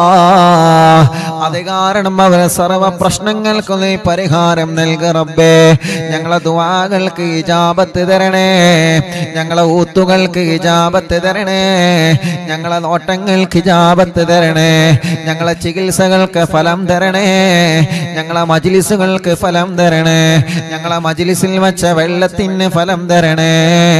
അത് കാരണം അവരെ സർവ പ്രശ്നങ്ങൾക്കും നീ പരിഹാരം നൽക റബ്ബേ. ഞങ്ങളെ ദുആകൾക്ക് ഇജാബത്ത് തരണേ. ഞങ്ങളെ ഊത്തുകൾക്ക് ഇജാബത്ത് തരണേ. ഞങ്ങളെ നോട്ടങ്ങൾക്ക് ഇജാബത്ത് തരണേ. ഞങ്ങളെ ചികിത്സകൾക്ക് ഫലം തരണേ. ഞങ്ങളെ മജ്ലിസുകൾക്ക് ഫലം തരണേ. ഞങ്ങളെ മജ്ലിസിൽ വെച്ച വെള്ളത്തിന് ഫലം തരണേ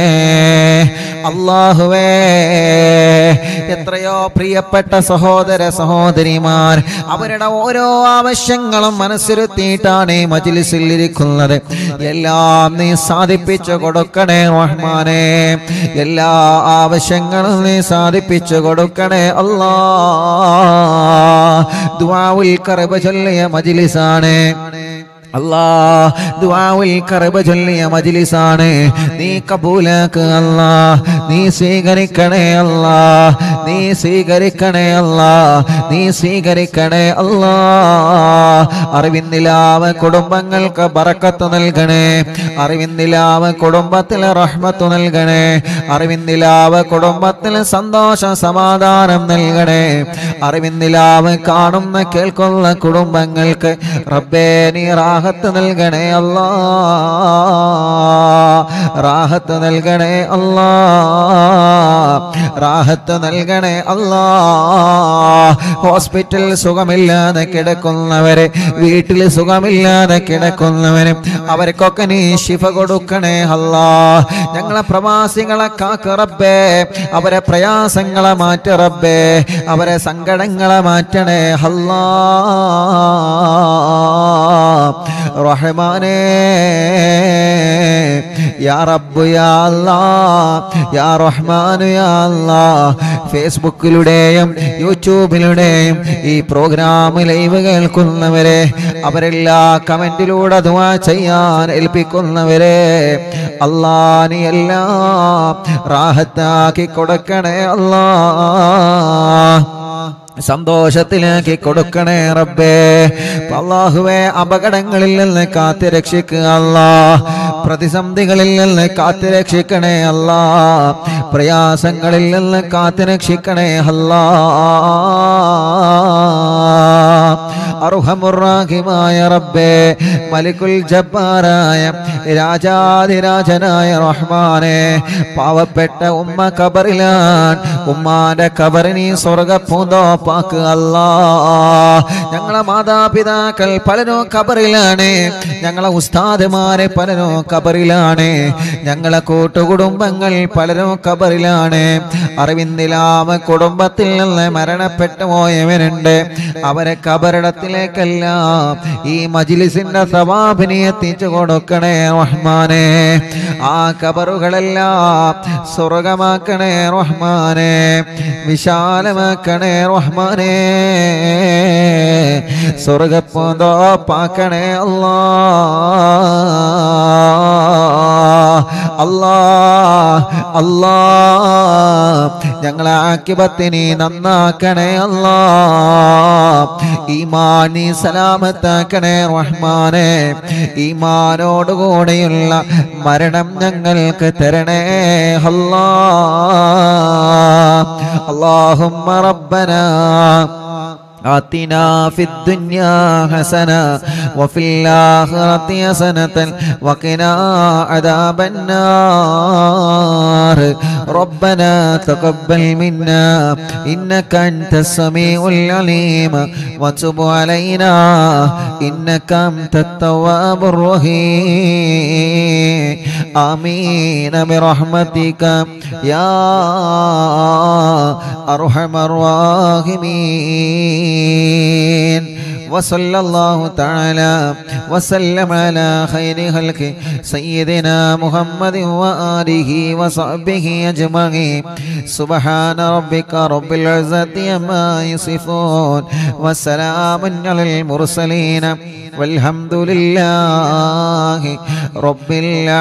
അല്ലാഹുവേ. എത്രയോ പ്രിയപ്പെട്ട സഹോദര സഹോദരിമാർ അവരുടെ ഓരോ ആവശ്യങ്ങളും മനസ്സിരുത്തിയിട്ടാണ് ഈ മജ്ലിസിൽ ഇരിക്കുന്നത്. എല്ലാം നീ സാധിപ്പിച്ചു കൊടുക്കണേ റഹ്മാനേ. എല്ലാ ആവശ്യങ്ങളും നീ സാധിപ്പിച്ചു കൊടുക്കണേ അല്ലാ. ദുആഉൽ ഖർബ് ചൊല്ലിയ മജ്ലിസാണ് അല്ലാ. ദുആഉൽ ഖർബ് ചൊല്ലിയ മജ്ലിസാണ്. നീ കബൂലാക്ക് അല്ലാ. നീ സ്വീകരിക്കണേ അല്ലാ. നീ സ്വീകരിക്കണേ അല്ലാ. നീ സ്വീകരിക്കണേ അല്ലാ. അറിവിന്ദിലാവ് കുടുംബങ്ങൾക്ക് ബറക്കത്ത് നൽകണേ. അറിവിന്ദിലാവ് കുടുംബത്തിൽ റഹ്മത്ത് നൽകണേ. അറിവിന്ദിലാവ് കുടുംബത്തിൽ സന്തോഷ സമാധാനം നൽകണേ. അറിവിന്ദിലാവ് കാണുന്ന കേൾക്കുന്ന കുടുംബങ്ങൾക്ക് റബ്ബേ നീ റാഹത്ത് നൽകണേ അല്ലാ. റാഹത്ത് നൽകണേ അല്ലാ. റാഹത്ത് നൽകണേ അല്ലാ. ഹോസ്പിറ്റൽ സുഖമില്ലാതെ കിടക്കുന്നവരെ, വീട്ടിൽ സുഖമില്ലാതെ കിടക്കുന്നവരെ അവർക്കൊക്കെ നീ ശിഫ കൊടുക്കണേ അല്ലാ. ഞങ്ങളെ പ്രവാസികളെ കാക്ക് റബ്ബേ. അവരെ പ്രയാസങ്ങളെ മാറ്റ റബ്ബേ. അവരെ സങ്കടങ്ങളെ മാറ്റണേ അല്ലാ. റഹ്മാനേ യാ റബ്ബ് യാ അല്ലാഹ് യാ റഹ്മാൻ യാ അല്ലാഹ്. ഫേസ്ബുക്കിലൂടെയും യൂട്യൂബിലൂടെയും ഈ പ്രോഗ്രാം ലൈവ് കേൾക്കുന്നവരെ, അവരെല്ലാ കമന്റിലൂടെ ദുആ ചെയ്യാൻ ഏൽപ്പിക്കുന്നവരെ അല്ലാ നീ എല്ലാം റാഹത്താക്കി കൊടുക്കണേ അല്ലാ. സന്തോഷത്തിലാക്കി കൊടുക്കണേ റബ്ബേ. അല്ലാഹുവേ അപകടങ്ങളിൽ നിന്ന് കാത്ത് രക്ഷിക്കുക അല്ലാ. പ്രതിസന്ധികളിൽ നിന്ന് കാത്ത് രക്ഷിക്കണേ അല്ലാ. പ്രയാസങ്ങളിൽ നിന്ന് കാത്ത് രക്ഷിക്കണേ അല്ലാ. അർഹമുർ-റഹീമായ റബ്ബേ, മലിക്കുൽ ജബ്ബാറായ രാജാധിരാജനായ റഹ്മാനെ, പാവപ്പെട്ട ഉമ്മ ഖബറിലാണ്. ഉമ്മാന്റെ ഖബറിനെ സ്വർഗ്ഗപൂന്തോപ്പാക്കുക അല്ലാ. ഞങ്ങളെ മാതാപിതാക്കൾ പലരും ഖബറിലാണ്. ഞങ്ങളെ ഉസ്താദുമാരെ പലരും ഖബറിലാണ്. ഞങ്ങളെ കൂട്ടുകുടുംബങ്ങൾ പലരും ഖബറിലാണ്. അറിവിന്ദിലാമ കുടുംബത്തിൽ നിന്ന് മരണപ്പെട്ടു പോയവരുണ്ട്. അവരെ ഖബറിടത്തിലേക്കെല്ലാം ഈ മജ്ലിസിന്റെ സവാബിനെ എത്തിച്ചു കൊടുക്കണേ റഹ്മാനെ. ആ ഖബറുകളെല്ലാം സ്വർഗമാക്കണേ റഹ്മാനെ. വിശാലമാക്കണേ റഹ്മാനെ. സ്വർഗപ്പൂന്തോപ്പാക്കണേ അല്ലാ. അല്ലാ അല്ലാ ഞങ്ങളെ ആക്കിബത്തിനെ നന്നാക്കണേ അല്ലാ ഈമാനി സലാമത്താക്കണേ റഹ്മാനേ ഈമാനോടുകൂടെയുള്ള മരണം ഞങ്ങൾക്ക് തരണേ അല്ലാ اللهم ربنا آتنا في الدنيا حسنة وفي الآخرة حسنة وقنا عذاب النار ربنا تقبل منا إنك أنت السميع العليم وتب علينا إنك أنت التواب الرحيم آمين برحمتك يا أرحم الراحمين وصلى الله تعالى وسلم على خير خلق سيدنا محمد وآله وصحبه أجمعين سبحان ربك رب العزة عما يصفون وسلام على المرسلين والحمد لله رب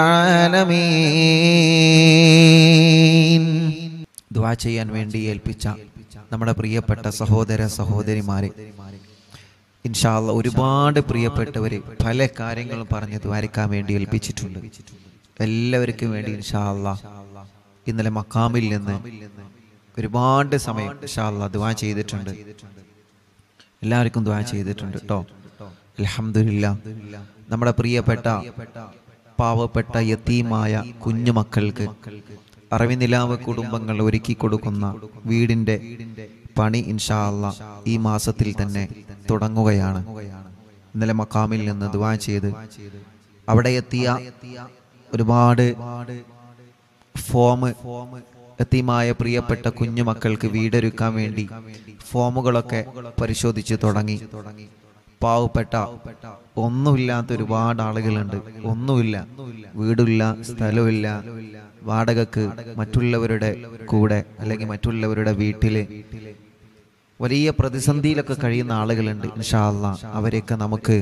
العالمين. ദുആ ചെയ്യാൻ വേണ്ടി ഏൽപ്പിച്ച നമ്മുടെ പ്രിയപ്പെട്ട സഹോദര സഹോദരിമാരെ, ഇൻഷാ അല്ലാഹ് ഒരുപാട് പ്രിയപ്പെട്ടവര് പല കാര്യങ്ങളും പറഞ്ഞ് ദ്വാരക്കാൻ വേണ്ടി ഏൽപ്പിച്ചിട്ടുണ്ട്. എല്ലാവർക്കും വേണ്ടി ഇൻഷാ അല്ലാഹ് ഇന്നലെ മക്കാമിൽ നിന്ന് ഒരുപാട് സമയം ഇൻഷാ അല്ലാഹ് ദുആ ചെയ്തിട്ടുണ്ട്. എല്ലാവർക്കും ദുആ ചെയ്തിട്ടുണ്ട് കേട്ടോ. അൽഹംദുലില്ലാഹ്. നമ്മുടെ പ്രിയപ്പെട്ട പാവപ്പെട്ട യതീമായ കുഞ്ഞുമക്കൾക്ക് അറിവിനിലാവ് കുടുംബങ്ങൾ ഒരുക്കി കൊടുക്കുന്ന വീടിന്റെ പണി ഇൻഷാ അല്ലാഹ് ഈ മാസത്തിൽ തന്നെ തുടങ്ങുകയാണ്. ഇന്നലെ മക്കാമിൽ നിന്ന് ദുആ ചെയ്ത് അവിടെ എത്തിയ ഒരുപാട് ഫോം യതീമായ പ്രിയപ്പെട്ട കുഞ്ഞുമക്കൾക്ക് വീടൊരുക്കാൻ വേണ്ടി ഫോമുകളൊക്കെ പരിശോധിച്ച് തുടങ്ങി. പാവപ്പെട്ട ഒന്നുമില്ലാത്ത ഒരുപാട് ആളുകളുണ്ട്. ഒന്നുമില്ല, വീടില്ല, സ്ഥലമില്ല, വാടകക്ക് മറ്റുള്ളവരുടെ കൂടെ അല്ലെങ്കിൽ മറ്റുള്ളവരുടെ വീട്ടില് വലിയ പ്രതിസന്ധിയിലൊക്കെ കഴിയുന്ന ആളുകളുണ്ട്. ഇൻഷാ അല്ലാഹ് അവരെയൊക്കെ നമുക്ക്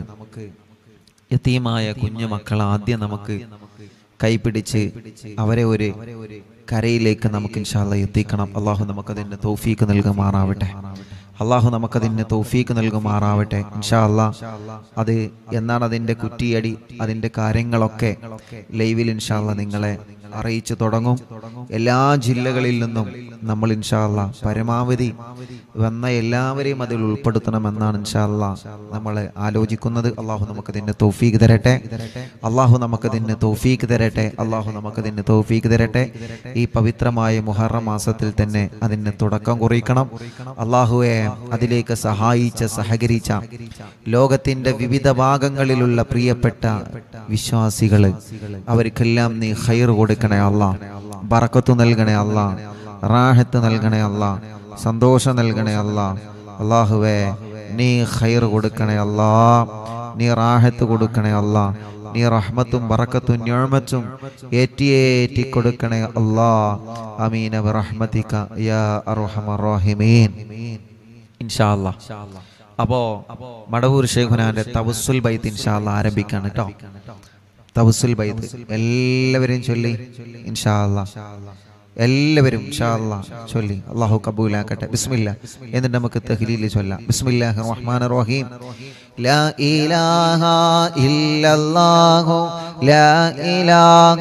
യതീമായ കുഞ്ഞു മക്കൾ ആദ്യം നമുക്ക് കൈപിടിച്ച് അവരെ ഒരു കരയിലേക്ക് നമുക്ക് ഇൻഷാ അല്ലാഹ് എത്തിക്കണം. അള്ളാഹു നമുക്കതിന് തൗഫീക്ക് നൽകുമാറാവട്ടെ. അള്ളാഹു നമുക്കതിന് തൗഫീക്ക് നൽകുമാറാവട്ടെ ഇൻഷാ അല്ലാഹ്. അത് എന്നാണ് അതിൻ്റെ കുറ്റിയടി, അതിൻ്റെ കാര്യങ്ങളൊക്കെ ലൈവിൽ ഇൻഷാ അല്ലാഹ് നിങ്ങളെ അറിയിച്ചു തുടങ്ങും. എല്ലാ ജില്ലകളിൽ നിന്നും നമ്മൾ ഇൻഷാ അല്ലാഹ് പരമാവധി വന്ന എല്ലാവരെയും അതിൽ ഉൾപ്പെടുത്തണമെന്നാണ് ഇൻഷാ അല്ലാഹ് നമ്മൾ ആലോചിക്കുന്നത്. അള്ളാഹു നമുക്കതിന് തൗഫീക്ക് തരട്ടെ. അള്ളാഹു നമുക്കതിന് തൗഫീക്ക് തരട്ടെ. അള്ളാഹു നമുക്കതിന് തൗഫീക്ക് തരട്ടെ. ഈ പവിത്രമായ മുഹറം മാസത്തിൽ തന്നെ അതിന് തുടക്കം കുറിക്കണം. അള്ളാഹുവെ അതിലേക്ക് സഹായിച്ച സഹകരിച്ച ലോകത്തിന്റെ വിവിധ ഭാഗങ്ങളിലുള്ള പ്രിയപ്പെട്ട വിശ്വാസികള് അവർക്കെല്ലാം നീ ഖൈർ കൊടുക്കണേ അല്ലാഹ്, ബറക്കത്ത് നൽകണേ അല്ലാഹ്, റാഹത്ത് നൽകണേ അല്ലാഹ്, സന്തോഷം നൽകണേ അല്ലാഹ്. അല്ലാഹുവേ നീ ഖൈർ കൊടുക്കണേ അല്ലാഹ്, നീ റാഹത്ത് കൊടുക്കണേ അല്ലാഹ്, നീ റഹ്മത്തും ബറക്കത്തും നിഅമത്തും ഏറ്റിയേറ്റി കൊടുക്കണേ അല്ലാഹ്. ആമീൻ ബിറഹ്മതിക യാ അർഹമർ റഹീമീൻ ഇൻഷാ അല്ലാഹ്. അപ്പോ മടവൂർ ശൈഖുനാന്റെ തവസ്സുൽ ബൈത്ത് ഇൻഷാ അല്ലാഹ് ആരംഭിക്കാണ് കേട്ടോ. തവസ്സുൽ ബൈത്ത് എല്ലാവരും ചൊല്ലി ഇൻഷാ അല്ലാഹ്. എല്ലാവരും ഇൻഷാ അല്ലാഹ് ചൊല്ലി അല്ലാഹു കബൂലാക്കട്ടെ. ബിസ്മില്ലാ. എന്നിട്ട് നമുക്ക് തഹ്ലീൽ ചൊല്ലാം. ബിസ്മില്ലാഹിർ റഹ്മാനിർ റഹീം. ലാ ഇലാഹ ഇല്ലല്ലാഹു ലാ ഇലാഹ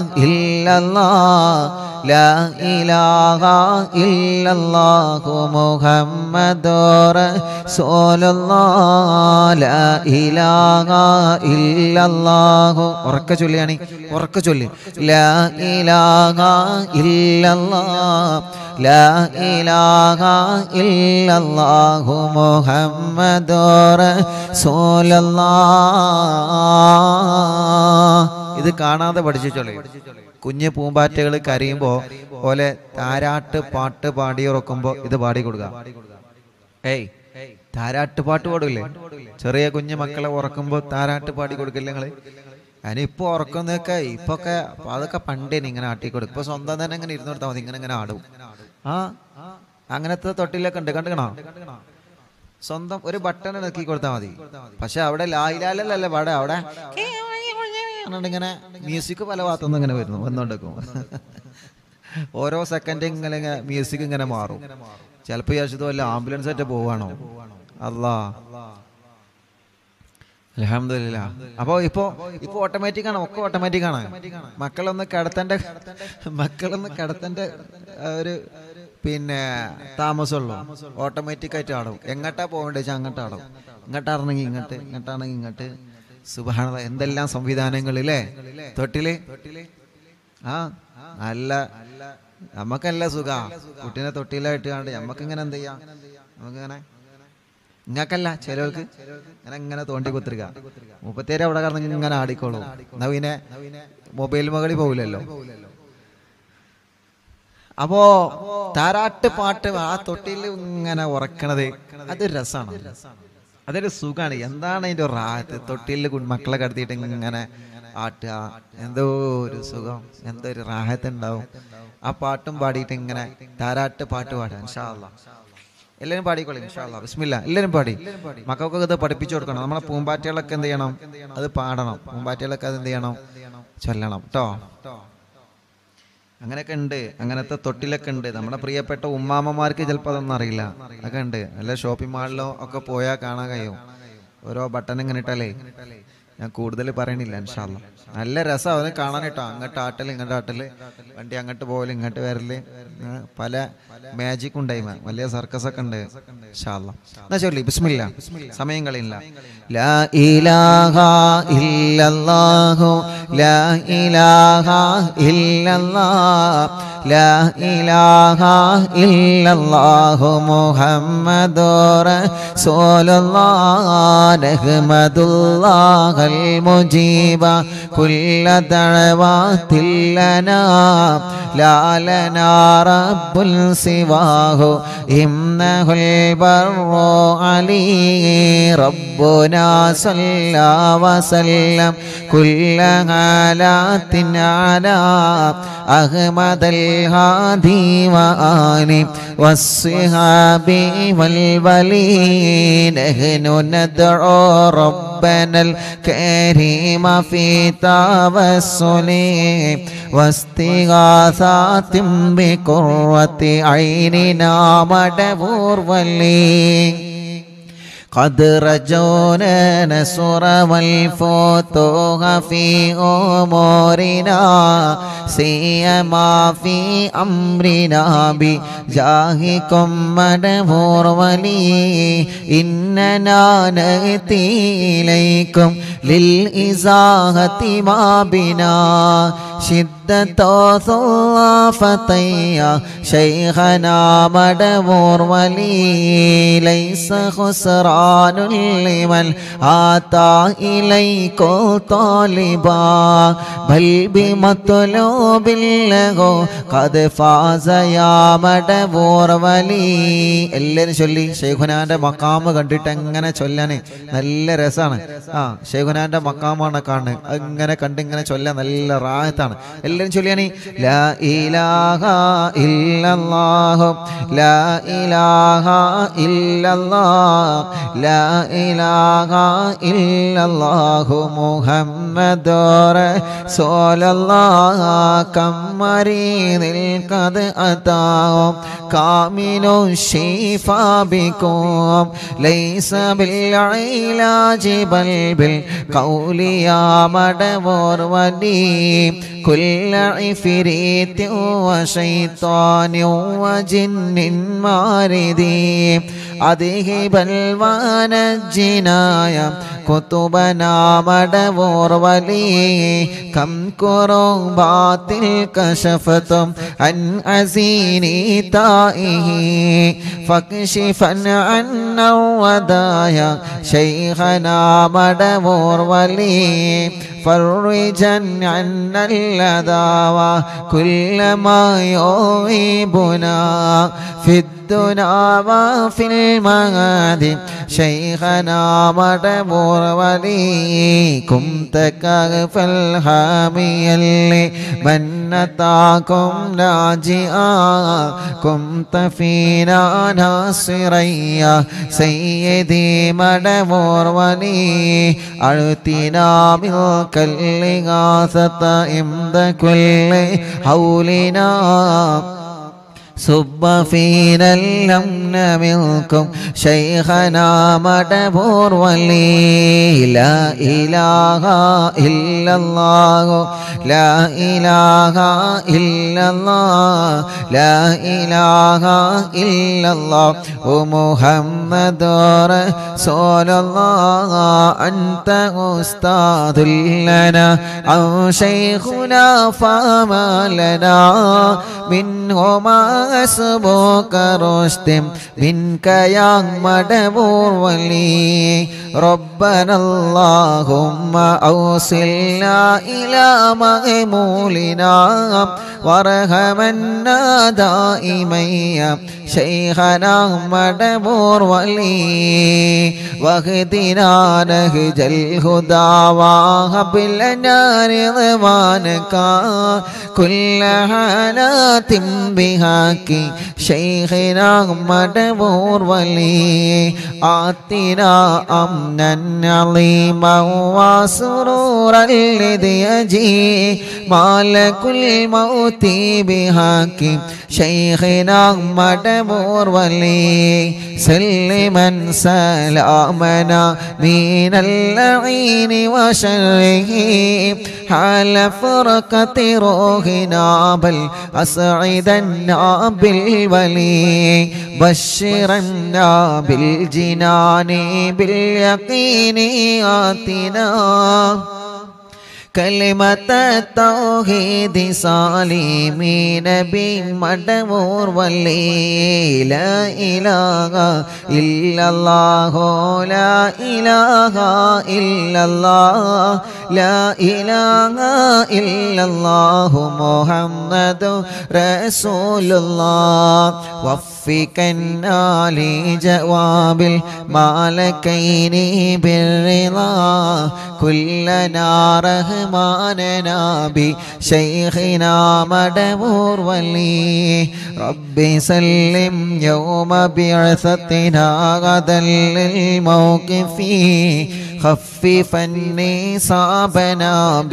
ഇല്ലല്ലാഹ് ലാ ഇലാഹ ഇല്ലല്ലാഹു മുഹമ്മദുർ റസൂലുള്ളാഹ് ലാ ഇലാഹ ഇല്ലല്ലാഹു. ഉറക്കെ ചൊല്ലിയാണ്, ഉറക്കെ ചൊല്ലി. ലാ ഇലാഹ ഇല്ലല്ലാഹ് ലാ ഇലാഹ ഇല്ലല്ലാഹു മുഹമ്മദുർ റസൂലുള്ളാഹ്. ഇത് കാണാതെ പഠിച്ചു ചൊല്ലി. കുഞ്ഞ് പൂമ്പാറ്റകൾ കരയുമ്പോ പോലെ താരാട്ട് പാട്ട് പാടി ഉറക്കുമ്പോ ഇത് പാടി കൊടുക്കുക. ഏയ് താരാട്ട് പാട്ട് പാടില്ലേ? ചെറിയ കുഞ്ഞു മക്കളെ ഉറക്കുമ്പോ താരാട്ട് പാടി കൊടുക്കില്ല നിങ്ങള്? ഞാനിപ്പോ ഉറക്കുന്നൊക്കെ ഇപ്പൊക്കെ അതൊക്കെ പണ്ടേന് ഇങ്ങനെ ആട്ടി കൊടുക്കും. ഇപ്പൊ സ്വന്തം തന്നെ ഇങ്ങനെ ഇരുന്ന് കൊടുത്താൽ മതി, ഇങ്ങനെ ഇങ്ങനെ ആടും. ആ അങ്ങനത്തെ തൊട്ടിലൊക്കെ ഉണ്ട്, കണ്ടുകണോ? സ്വന്തം ഒരു ബട്ടൺ ഇറക്കി കൊടുത്താൽ മതി. പക്ഷെ അവിടെ ലായിലാലല്ലേ പാടെ, അവിടെ ഇങ്ങനെ മ്യൂസിക് പല ഭാഗത്തുനിന്ന് ഇങ്ങനെ വരുന്നു വന്നുകൊണ്ടിരിക്കും. ഓരോ സെക്കൻഡ് ഇങ്ങനെ മ്യൂസിക് ഇങ്ങനെ മാറും. ചിലപ്പോൾ വിചാരിച്ചത് വല്ല ആംബുലൻസ് ആയിട്ട് പോവാണോ. അല്ലാ അൽഹംദുലില്ലാ. അപ്പോൾ ഇപ്പോൾ ഇപ്പോൾ ഓട്ടോമാറ്റിക് ആണ്, ഒക്കെ ഓട്ടോമാറ്റിക് ആണ്. മക്കളൊന്ന് കിടത്തേണ്ട മക്കളൊന്ന് കിടത്തേണ്ട ഒരു പിന്നെ താമസമുള്ളൂ. ഓട്ടോമാറ്റിക് ആയിട്ട് ആടും. എങ്ങോട്ടാ പോകേണ്ടത് വെച്ചാൽ അങ്ങോട്ട് ആടും. ഇങ്ങോട്ടാണെങ്കിൽ ഇങ്ങോട്ട്, ഇങ്ങോട്ടാണെങ്കിൽ ഇങ്ങോട്ട്. സുബ്ഹാനല്ലാഹ്, എന്തെല്ലാം സംവിധാനങ്ങളില്ലേ തൊട്ടില്. ആ നല്ല നമുക്കല്ല സുഖ കുട്ടീനെ തൊട്ടിലായിട്ട് കണ്ട് നമ്മക്കിങ്ങനെ എന്ത് ചെയ്യാം, നമുക്കിങ്ങനെ ഇങ്ങക്കല്ല ചിലവർക്ക് ഇങ്ങനെ ഇങ്ങനെ തോണ്ടി കുത്തിരിക. മുപ്പത്തേര് അവിടെ കാരണം ഇങ്ങനെ ആടിക്കോളൂ. എന്നാ പിന്നെ മൊബൈൽ മകളിൽ പോകില്ലല്ലോ. അപ്പോ താരാട്ട് പാട്ട് ആ തൊട്ടിൽ ഇങ്ങനെ ഉറക്കണത് അതൊരു രസമാണ്, അതൊരു സുഖമാണ്. എന്താണ് അതിൻ്റെ റാഹത്ത്? തൊട്ടിൽ മക്കളെ കടത്തിയിട്ട് ഇങ്ങനെ ആട്ടുക, എന്തോ ഒരു സുഖം, എന്തോ ഒരു റാഹത്ത് ഉണ്ടാവും. ആ പാട്ടും പാടിയിട്ട് ഇങ്ങനെ താരാട്ട് പാട്ട് പാടുക. ഇൻഷാ അല്ലാഹ് എല്ലാവരും പാടിക്കോളി ഇൻഷാ അല്ലാഹ്. ബിസ്മില്ലാ. എല്ലാവരും പാടി. മക്കൾക്കൊക്കെ ഇത് പഠിപ്പിച്ചു കൊടുക്കണം. നമ്മളെ പൂമ്പാറ്റകളൊക്കെ എന്ത് ചെയ്യണം, അത് പാടണം. പൂമ്പാറ്റകളൊക്കെ അത് എന്ത് ചെയ്യണം, ചൊല്ലണം കേട്ടോ. അങ്ങനെയൊക്കെ ഉണ്ട്, അങ്ങനത്തെ തൊട്ടിലൊക്കെ ഉണ്ട്. നമ്മുടെ പ്രിയപ്പെട്ട ഉമ്മാമ്മമാർക്ക് ചിലപ്പോൾ അതൊന്നും അറിയില്ല. അതൊക്കെ ഉണ്ട്. നല്ല ഷോപ്പിംഗ് മാളിലോ ഒക്കെ പോയാൽ കാണാൻ കഴിയും. ഓരോ ബട്ടൺ ഇങ്ങനെ ഇട്ടല്ലേ. ഞാൻ കൂടുതൽ പറയണില്ല ഇൻഷാ അല്ലാഹ്. നല്ല രസമാണ് അവന് കാണാൻ കേട്ടോ. അങ്ങോട്ട് ആട്ടല് ഇങ്ങോട്ട് ആട്ടല്, വണ്ടി അങ്ങോട്ട് പോകല് ഇങ്ങോട്ട് വരല്, പല മാജിക് ഉണ്ടായി, വലിയ സർക്കസ് ഒക്കെ ഉണ്ട് ഇൻഷാ അല്ലാഹ്. എന്നാ ചൊല്ലി ബിസ്മില്ലാ, സമയം കളയില്ല. ലാ ഇലാഹ ഇല്ലല്ലാഹു ലാ ഇലാഹ ഇല്ലല്ലാഹ് ലാ ഇലാഹ ഇല്ലല്ലാഹു മുഹമ്മദുർ റസൂലുള്ളാഹ് നഹ്മദുല്ലാഹൽ മുജീബ കുല്ല ദഅവാതിൽ ലനാ ലാ ലനാ റബ്ബുൽ സിവാഹു ഇന്നഹുൽ ബർറു അലീ റബ്ബുനാ സല്ലാ വസല്ലം കുല്ല ഹാലാത്തിൻ അലാ അഹ്മദൽ ഹാദി വആലി വസ്സിഹാബി വൽ വലി നഹ്നു നദ്ഉ റബ്ബനൽ കരീമ ഫീ തവസ്സുലി വസ്തിഗാസാതിൻ ബിഖുർവത്തി ഐനിനാ മദബൂർ വലി قد رجونا نصر والفتوح في أمورنا سيما في أمرنا بجاهكم مدبور ولي إننا نأتي إليكم للإزاحة ما بنا شدة ثلافتي شيخنا مدبور ولي ليس خسران لمن آتى إليكم طالبا بل بمطلوب له قد فاز يا مدبور ولي. എല്ലാവരും ചൊല്ലി. ശൈഖുനാന്റെ മക്കാമ് കണ്ടിട്ട് എങ്ങനെ ചൊല്ലാന് നല്ല രസമാണ്. ആ ശൈഖുനാന്റെ മക്കാമാണ് കാണുന്നത്. അങ്ങനെ കണ്ടിങ്ങനെ ചൊല്ലാൻ നല്ല റാഹത്താണ്. എല്ലാവരും ചൊല്ലിയാണ് ലാ ഇലാഹ ഇല്ലല്ലാഹു ലാ ഇലാഹ ഇല്ലല്ലാഹ് ലാ ഇലാഹ ഇല്ലല്ലാഹു മുഹമ്മദുർ റസൂലുള്ളാഹ് കമ്മരീനിൽ ഖദ് അതാഉ കാമിനു ശിഫാ ബികും ലൈസ ബിൽ ഇലാജി ബൽ ബിൽ ഖൗലി യാ മദബൂർ വലി كل عفريت وشيطان وجن مارد أذهب الوان الجنايا كتبنا مدبور ولي كم كربات كشفتم عن أزيني تائه فاكشفا عنا الودايا شيخنا مدبور ولي فرجا عنا الأذى كل ما يغيبنا في الدنا وفي المعاد شيخنا مدبور ولي كنت كغف الحامي اللي من أتاكم ناجئا كنت فينا ناصريا سيدي مدبور ولي أعطنا ملك الإغاثة عند كل حولنا صب فينا الأمن منكم شيخنا مدبور ولي لا إله إلا الله لا إله إلا الله لا إله إلا الله ومحمد رسول الله أنت أستاذ لنا أو شيخنا فما لنا منهما أسبوك رشد منك يا مدبور ولي ربنا اللهم أوصلنا إلى مأمولنا وارحمنا دائما يا شيخنا مدبور ولي واهدنا نهج الهدى وهب لنا رضوانك كل حالات بهاك شيخنا مدبور ولي آتنا أمنا عظيما وسرورا الذي يجي مالك الموت بهاك شيخنا مدبور ولي سلما سلامنا من اللعين وشره حال فرقة روحنا بل أسعدنا بالولي بشرنا بالجنان باليقين آتنا كلمة التوحيد سالمين بمدبور ولي لا إله إلا الله لا إله إلا الله لا إله إلا الله محمد رسول الله وفقنا لجواب المالكين بالرضا كلنا رحماننا بشيخنا مدبور ولي ربي سلم يوم بعثتنا غدا للموقف خففني صابنا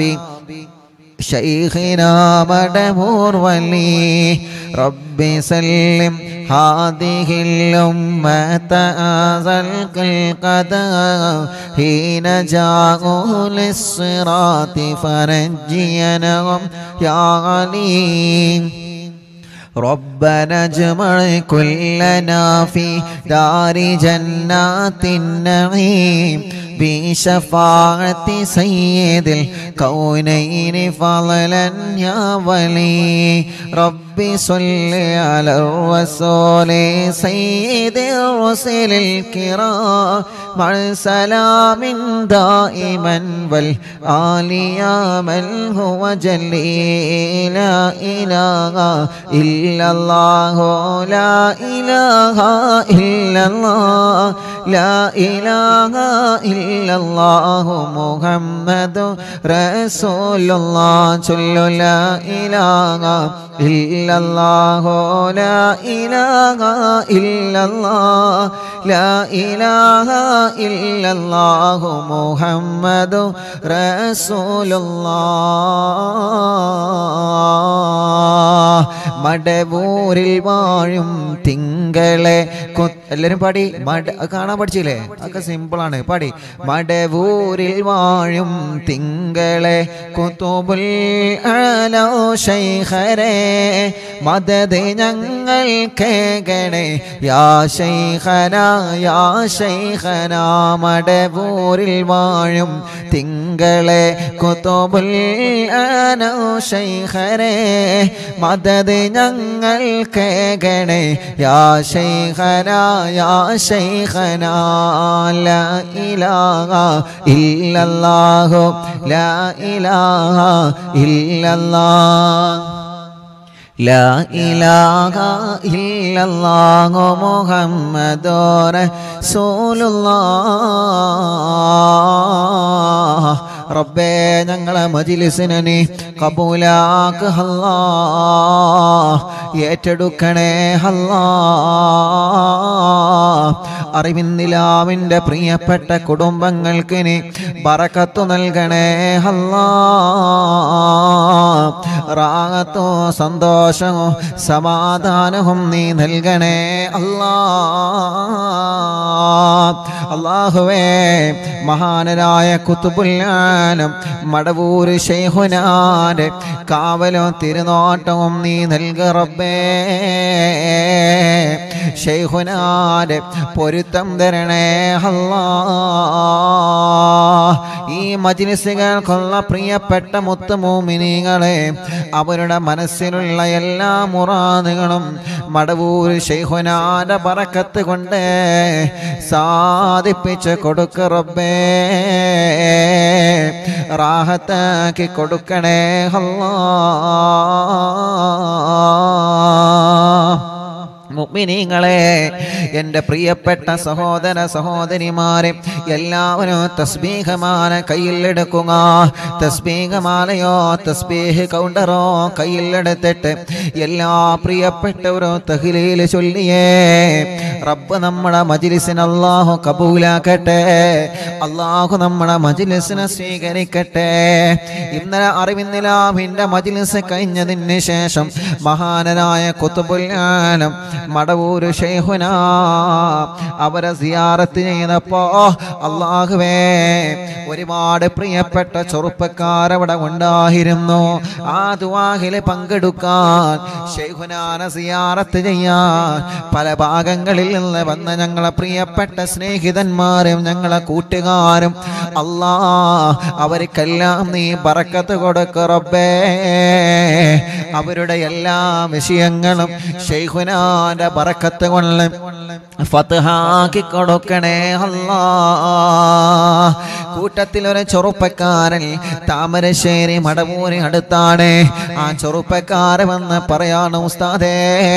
بشيخنا مدبور ولي ربي سلم هذه الأمة أزلق القدر حين جاءوا للصراط فرجينهم يا علي ربنا اجمع كلنا في دار جنات النعيم بشفاعة سيد الكونين فضلا يا ولي ربي صل على الرسول سيد الرسل الكرام مع سلام دائما والآل يا من هو جلي لا إله إلا الله لا إله إلا الله لا إله إلا الله محمد رسول الله صل لا إله إلا الله لا إله إلا الله لا إله إلا الله محمد رسول الله മടവൂരിൽ വാഴും തിങ്കളെ എല്ലാവരും പാടി മട കാണാൻ പഠിച്ചില്ലേ ഒക്കെ സിമ്പിളാണ് പാടി മടവൂരിൽ വാഴും തിങ്കളെ കുതുബുൽ ആലോ ശൈഖരേ മദദ് ഞങ്ങൾ കേകണേ യാ ശൈഖന യാ ശൈഖന മടവൂരിൽ വാഴും തിങ്കളെ കുതുബുൽ ആലോ ശൈഖരേ മദദ് ഞങ്ങൾ കേകണേ യാ ശൈഖന യാ ശൈഖന ലാ ഇലാഹ ഇല്ലല്ലാഹു ലാ ഇലാഹ ഇല്ലല്ലാഹ് ലാ ഇലാഹ ഇല്ലല്ലാഹു മുഹമ്മദുർ റസൂലുള്ളാഹ്. റബ്ബേ ഞങ്ങളെ മജ്ലിസിനെ നീ കബൂലാക്ക് അല്ലാഹ്, ഏറ്റെടുക്കണേ അല്ലാഹ്. അറിവിന്ദിലാവിൻ്റെ പ്രിയപ്പെട്ട കുടുംബങ്ങൾക്ക് നീ ബറക്കത്ത് നൽകണേ അല്ലാഹ്. റാഹത്തും സന്തോഷവും സമാധാനവും നീ നൽകണേ അല്ലാഹ്. അല്ലാഹുവേ മഹാനരായ ഖുത്ബുൽ ആലം മടവൂര് ശൈഖുനാന്റെ കാവലും തിരുനോട്ടവും നീ നൽക റബ്ബേ. ശൈഖുനാന്റെ പൊരുത്തം തരണേ അല്ലാഹ്. ഈ മജ്ലിസുകൾക്കുള്ള പ്രിയപ്പെട്ട മുത്തുമൂമിനീങ്ങളെ അവരുടെ മനസ്സിലുള്ള എല്ലാ മുറാദുകളും മടവൂർ ശൈഖുനാന്റെ ബറക്കത്ത് കൊണ്ട് സാധിപ്പിച്ച് കൊടുക്ക റബ്ബേ. റാഹത്താക്കി കൊടുക്കണേ അല്ലാഹ്. മുഅ്മിനീങ്ങളെ, എൻ്റെ പ്രിയപ്പെട്ട സഹോദര സഹോദരിമാരെ എല്ലാവരും തസ്ബീഹമാല കയ്യിലെടുക്കുക. തസ്ബീഹമാലയോ തസ്ബീഹ് കൗണ്ടറോ കയ്യിലെടുത്തിട്ട് എല്ലാ പ്രിയപ്പെട്ടവരും തഹ്ലീൽ ചൊല്ലിയേ. റബ്ബ് നമ്മുടെ മജ്ലിസിനെ അല്ലാഹു കബൂലാക്കട്ടെ. അല്ലാഹു നമ്മുടെ മജ്ലിസിനെ സ്വീകരിക്കട്ടെ. ഇന്നലെ അറിവിന്നിലാവിൻ്റെ മജ്ലിസ് കഴിഞ്ഞതിന് ശേഷം മഹാനരായ ഖുത്ബുൽ ആലം മടവൂര് ശൈഖുനാ അവരെ സിയാറത്ത് ചെയ്തപ്പോ അല്ലാഹുവേ ഒരുപാട് പ്രിയപ്പെട്ട ചെറുപ്പക്കാരവിടെ ഉണ്ടായിരുന്നു. ആ ദുആഹിൽ പങ്കെടുക്കാൻ ശൈഖുനാനെ സിയാറത്ത് ചെയ്യാൻ പല ഭാഗങ്ങളിൽ നിന്ന് വന്ന ഞങ്ങളെ പ്രിയപ്പെട്ട സ്നേഹിതന്മാരും ഞങ്ങളെ കൂട്ടുകാരും അല്ലാഹ് അവർക്കെല്ലാം നീ ബറക്കത്ത് കൊടുക്ക റബ്ബേ. അവരുടെ എല്ലാ വിഷയങ്ങളും ശൈഖുനാന്റെ ബറക്കത്ത് കൊണ്ട് ഫത്ഹാക്കി കൊടുക്കണേ അല്ലാഹ്. കൂട്ടത്തിൽ ഒരു ചെറുപ്പക്കാരൻ താമരശ്ശേരി മടവൂരി അടുത്താണ്. ആ ചെറുപ്പക്കാരൻ വന്ന് പറയാണ്, ഉസ്താദേ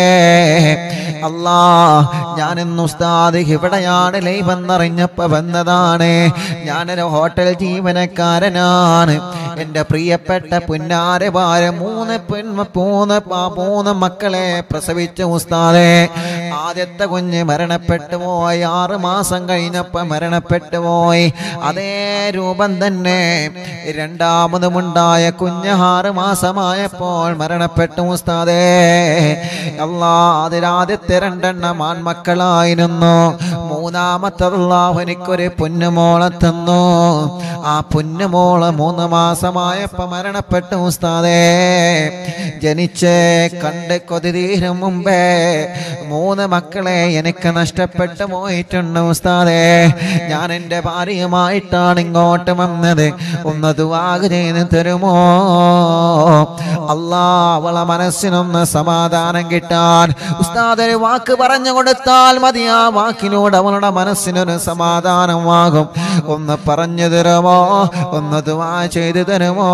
അല്ലാഹ് ഞാനിന്ന് ഉസ്താദ് ഇവിടെയാണ് ലൈവെന്നറിഞ്ഞപ്പോൾ വന്നതാണ്. ഞാനൊരു ഹോട്ടൽ ജീവനക്കാരനാണ്. എൻ്റെ പ്രിയപ്പെട്ട പുന്നാര ഭാര്യ മൂന്ന് പെൺമ മൂന്ന് മൂന്ന് മക്കളെ പ്രസവിച്ച ഉസ്താദേ. ആദ്യത്തെ കുഞ്ഞ് മരണപ്പെട്ടു പോയി. ആറ് മാസം കഴിഞ്ഞപ്പോൾ മരണപ്പെട്ടു പോയി. അതേ രൂപം തന്നെ രണ്ടാമതുമുണ്ടായ കുഞ്ഞ് ആറ് മാസമായപ്പോൾ മരണപ്പെട്ടു ഉസ്താദേ. അല്ലാഹ് അതിലാദ്യത്തെ രണ്ടെണ്ണം ആൺമക്കളായിരുന്നു. മൂന്നാമത്തെ അല്ലാഹു എനിക്കൊരു പൊന്നുമോളെ തന്നു. ആ പൊന്നുമോള് മൂന്ന് മാസമായപ്പോൾ മരണപ്പെട്ടു ഉസ്താദേ. ജനിച്ച് കണ്ട് കൊതി തീരും മുമ്പേ മൂന്ന് മക്കളെ എനിക്ക് നഷ്ടപ്പെട്ടു പോയിട്ടുണ്ട് ഉസ്താദേ. ഞാൻ എൻ്റെ ഭാര്യയുമായിട്ടാണ് ഇങ്ങോട്ട് വന്നത്. ഒന്ന് ദുആ ചെയ്ത് തരുമോ അല്ലാഹ്? അവളെ മനസ്സിനൊന്ന് സമാധാനം കിട്ടാൻ ഉസ്താദ് ഒരു വാക്ക് പറഞ്ഞു കൊടുത്താൽ മതി. ആ വാക്കിലൂടെ അവളുടെ മനസ്സിനൊരു സമാധാനമാകും. ഒന്ന് പറഞ്ഞു തരുമോ? ഒന്ന് ദുആ ചെയ്ത് തരുമോ?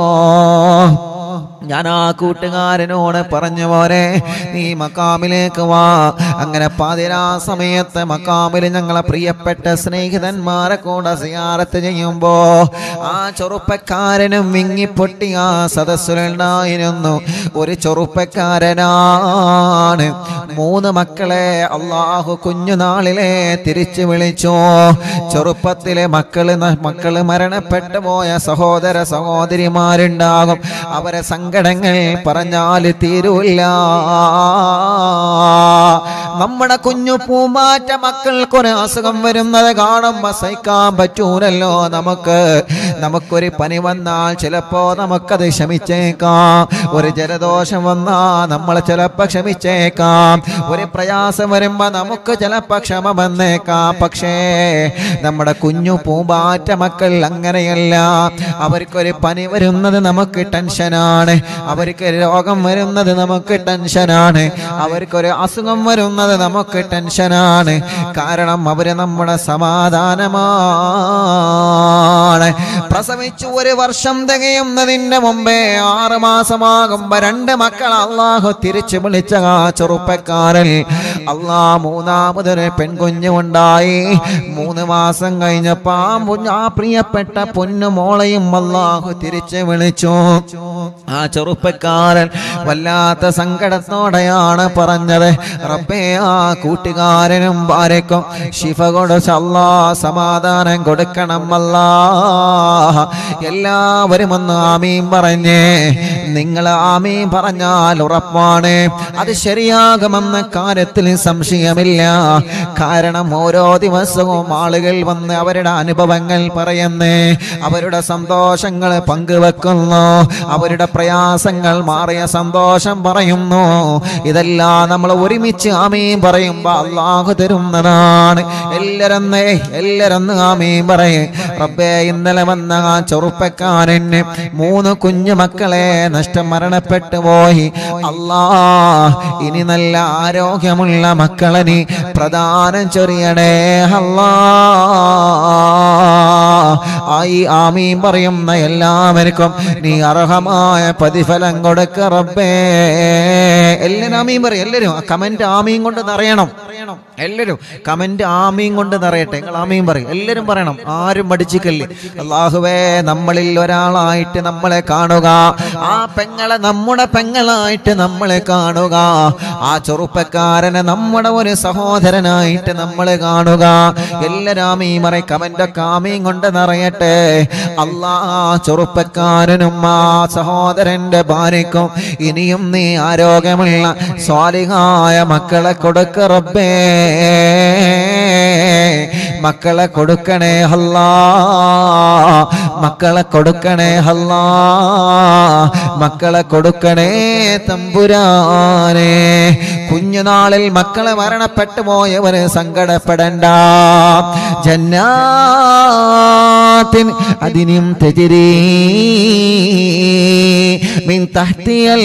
ഞാൻ ആ കൂട്ടുകാരനോട് പറഞ്ഞു, പോരെ നീ മക്കാമിലേക്ക് വാ. അങ്ങനെ പാതിരാ സമയത്ത് മക്കാമിൽ ഞങ്ങളെ പ്രിയപ്പെട്ട സ്നേഹിതന്മാരെ കൂടെ സിയാറത്ത് ചെയ്യുമ്പോ ആ ചെറുപ്പക്കാരനും വിങ്ങിപ്പൊട്ടി ആ സദസ്സിലുണ്ടായിരുന്നു. ഒരു ചെറുപ്പക്കാരനാണ്. മൂന്ന് മക്കളെ അല്ലാഹു കുഞ്ഞുനാളിലെ തിരിച്ചു വിളിച്ചു. ചെറുപ്പത്തിലെ മക്കള് മക്കള് മരണപ്പെട്ടു പോയ സഹോദര സഹോദരിമാരുണ്ടാകും. അവരെ സങ്കടങ്ങൾ പറഞ്ഞാൽ തീരൂല്ല. നമ്മുടെ കുഞ്ഞു പൂമാറ്റ മക്കൾക്കൊരു അസുഖം വരുന്നത് കാണുമ്പോൾ സഹിക്കാൻ പറ്റൂലല്ലോ നമുക്ക്. നമുക്കൊരു പനി വന്നാൽ ചിലപ്പോ നമുക്കത് ക്ഷമിച്ചേക്കാം. ഒരു ജലദോഷം വന്നാൽ നമ്മൾ ചിലപ്പോൾ ക്ഷമിച്ചേക്കാം. ഒരു പ്രയാസം വരുമ്പോ നമുക്ക് ചിലപ്പോൾ ക്ഷമ വന്നേക്കാം. പക്ഷേ നമ്മുടെ കുഞ്ഞു പൂമ്പാറ്റ മക്കൾ അങ്ങനെയല്ല. അവർക്കൊരു പനി വരുന്നത് നമുക്ക് ടെൻഷനാണ്. അവർക്ക് രോഗം വരുന്നത് നമുക്ക് ടെൻഷനാണ്. അവർക്കൊരു അസുഖം വരുന്നത് നമുക്ക് ടെൻഷനാണ്. കാരണം അവര് നമ്മുടെ സമാധാനമാണ്. പ്രസവിച്ചു ഒരു വർഷം തികയുന്നതിന്റെ മുമ്പേ ആറ് മാസമാകുമ്പോ രണ്ട് മക്കൾ അള്ളാഹു തിരിച്ചു വിളിച്ച ആ ചെറുപ്പക്കാരൻ അള്ളാ മൂന്നാമതൊരു പെൺകുഞ്ഞു ഉണ്ടായി. മൂന്ന് മാസം കഴിഞ്ഞപ്പോ ആ പ്രിയപ്പെട്ട പൊന്നുമോളെയും അള്ളാഹു തിരിച്ചു വിളിച്ചു. ആ ചെറുപ്പക്കാരൻ വല്ലാത്ത സങ്കടത്തോടെയാണ് പറഞ്ഞത്, റബ്ബേ ആ കൂട്ടുകാരനും ഭാര്യക്കും ശിഫ കൊടുത്ത് അല്ലാ സമാധാനം കൊടുക്കണം അല്ലാ. എല്ലാവരും ഒന്ന് ആമീൻ പറഞ്ഞേ. നിങ്ങൾ ആമീൻ പറഞ്ഞാൽ ഉറപ്പാണ് അത് ശരിയാകുമെന്ന കാര്യത്തിൽ സംശയമില്ല. കാരണം ഓരോ ദിവസവും ആളുകൾ വന്ന് അവരുടെ അനുഭവങ്ങൾ പറയുന്നേ, അവരുടെ സന്തോഷങ്ങൾ പങ്കുവെക്കുന്നു, അവരുടെ പ്രയാസങ്ങൾ മാറിയ സന്തോഷം പറയുന്നു. ഇതെല്ലാം നമ്മൾ ഒരുമിച്ച് ആമീൻ പറയുമ്പോ അല്ലാഹു തരുന്നതാണ്. എല്ലാരും എല്ലാരും ആമീൻ പറയും. റബ്ബേ ഇന്നലെ വന്ന ആ ചെറുപ്പക്കാരന് മൂന്ന് കുഞ്ഞു മക്കളെ നഷ്ടം മരണപ്പെട്ടു പോയി. അല്ലാ ഇനി നല്ല ആരോഗ്യമുള്ള മക്കളെ നീ പ്രദാനം ചൊരിയണേ അല്ലാ. ആയി ആമീൻ പറയുന്ന എല്ലാവർക്കും നീ അർഹമായ പ്രതിഫലം കൊടുക്ക റബ്ബേ. എല്ലാവരും ആമീൻ പറയും. എല്ലാവരും കമന്റ് ആമീൻ കൊണ്ട് നിറയണം. എല്ലാവരും കമന്റ് ആമീൻ കൊണ്ട് നിറയട്ടെ. നിങ്ങൾ ആമീൻ പറയും. എല്ലാവരും പറയണം, ആരും മടിച്ചിക്കല്ലേ. അല്ലാഹുവേ നമ്മളിൽ ഒരാളായിട്ട് നമ്മളെ കാണുക, ആ പെങ്ങളെ നമ്മുടെ പെങ്ങളായിട്ട് നമ്മളെ കാണുക, ആ ചെറുപ്പക്കാരനെ നമ്മുടെ ഒരു സഹോദരനായിട്ട് നമ്മളെ കാണുക. എല്ലാവരും ആമീൻ പറയും. കമന്റൊക്കെ ആമീൻ കൊണ്ട് നിറയട്ടെ. അല്ലാ ചെറുപ്പക്കാരനും ആ സഹോദരന്റെ ഭാര്യക്കും ഇനിയും നീ ആരോഗ്യമുള്ള സ്വാലിഹായ മക്കളെ കൊടുക്ക റബ്ബേ. മക്കളെ കൊടുക്കണേ അല്ലാ, മക്കളെ കൊടുക്കണേ അല്ലാ, മക്കളെ കൊടുക്കണേ തമ്പുരാനെ. കുഞ്ഞുനാളിൽ മക്കളെ മരണപ്പെട്ടു പോയവന് സങ്കടപ്പെടണ്ട. ജന്നാത്തിൻ അദിനും തജ്രീ മിൻ തഹ്തിഹൽ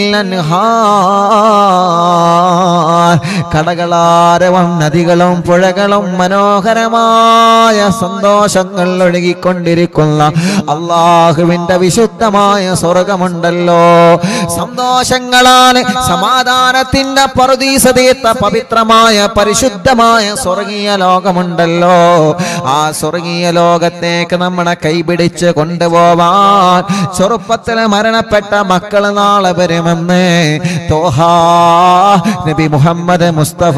അൻഹാർ, കടകളാരവം നദികളും പുഴകളും മനോഹരമായ സന്തോഷങ്ങൾ ഒഴുകിക്കൊണ്ടിരിക്കുന്ന അള്ളാഹുവിന്റെ വിശുദ്ധമായ സ്വർഗമുണ്ടല്ലോ. സന്തോഷങ്ങളാണ് സമാധാനത്തിന്റെ പറുദീസ തീർത്ത പവിത്രമായ പരിശുദ്ധമായ സ്വർഗീയ ലോകമുണ്ടല്ലോ. ആ സ്വർഗീയ ലോകത്തേക്ക് നമ്മളെ കൈപിടിച്ച് കൊണ്ടുപോവാൻ ചെറുപ്പത്തിൽ മരണപ്പെട്ട മക്കൾ നാളെ വരുമെന്ന് തോഹാ നബി മുഹമ്മദ് മുസ്തഫ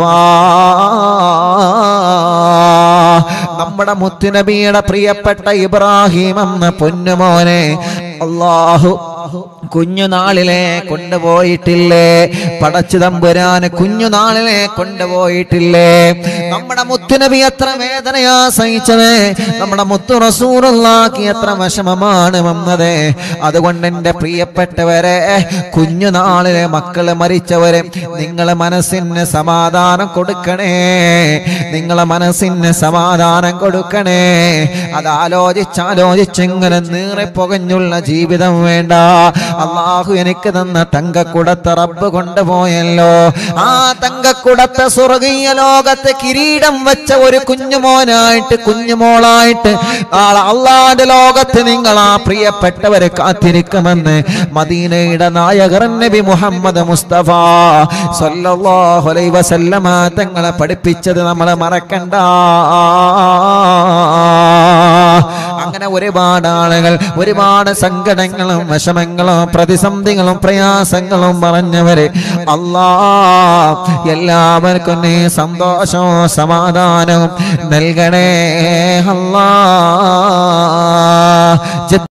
നമ്മുടെ മുത്തുനബിയുടെ പ്രിയപ്പെട്ട ഇബ്രാഹിം എന്ന പൊന്നുമോനെ അല്ലാഹു കുഞ്ഞുനാളിലെ കൊണ്ടുപോയിട്ടില്ലേ? പടച്ചു തമ്പുരാന് കുഞ്ഞുനാളിലെ കൊണ്ടുപോയിട്ടില്ലേ? നമ്മുടെ മുത്തുനബി എത്ര വേദനയാ സഹിച്ചത്, നമ്മുടെ മുത്തു റസൂലുള്ളാഹിക്ക് എത്ര വിഷമമാണ് വന്നത്. അതുകൊണ്ട് എൻ്റെ പ്രിയപ്പെട്ടവരെ, കുഞ്ഞുനാളിലെ മക്കള് മരിച്ചവരെ നിങ്ങളെ മനസ്സിന് സമാധാനം കൊടുക്കണേ, നിങ്ങളെ മനസ്സിന് സമാധാനം കൊടുക്കണേ. അത് ആലോചിച്ചാലോചിച്ചിങ്ങനെ നീറി പുകഞ്ഞുള്ള ജീവിതം വേണ്ട. അള്ളാഹു എനിക്ക് തന്ന തങ്കക്കുടത്തെ റബ്ബ് കൊണ്ടുപോയല്ലോ. ആ തങ്കക്കുടത്തെ സ്വർഗീയ ലോകത്ത് കിരീടം വെച്ച ഒരു കുഞ്ഞുമോനായിട്ട് കുഞ്ഞുമോളായിട്ട് നാളെ അള്ളാന്റെ ലോകത്ത് നിങ്ങൾ ആ പ്രിയപ്പെട്ടവരെ കാത്തിരിക്കുമെന്ന് മദീനയുടെ നായകൻ നബി മുഹമ്മദ് മുസ്തഫ സല്ലല്ലാഹു അലൈഹി വസല്ലമ തങ്ങളെ പഠിപ്പിച്ചത് നമ്മളെ മറക്കണ്ട. അങ്ങനെ ഒരുപാട് ആളുകൾ ഒരുപാട് സങ്കടങ്ങളും വിഷമങ്ങളും പ്രതിസന്ധികളും പ്രയാസങ്ങളും പറഞ്ഞവരെ അല്ലാ എല്ലാവർക്കും നീ സന്തോഷവും സമാധാനവും നൽകണേ അല്ലാ.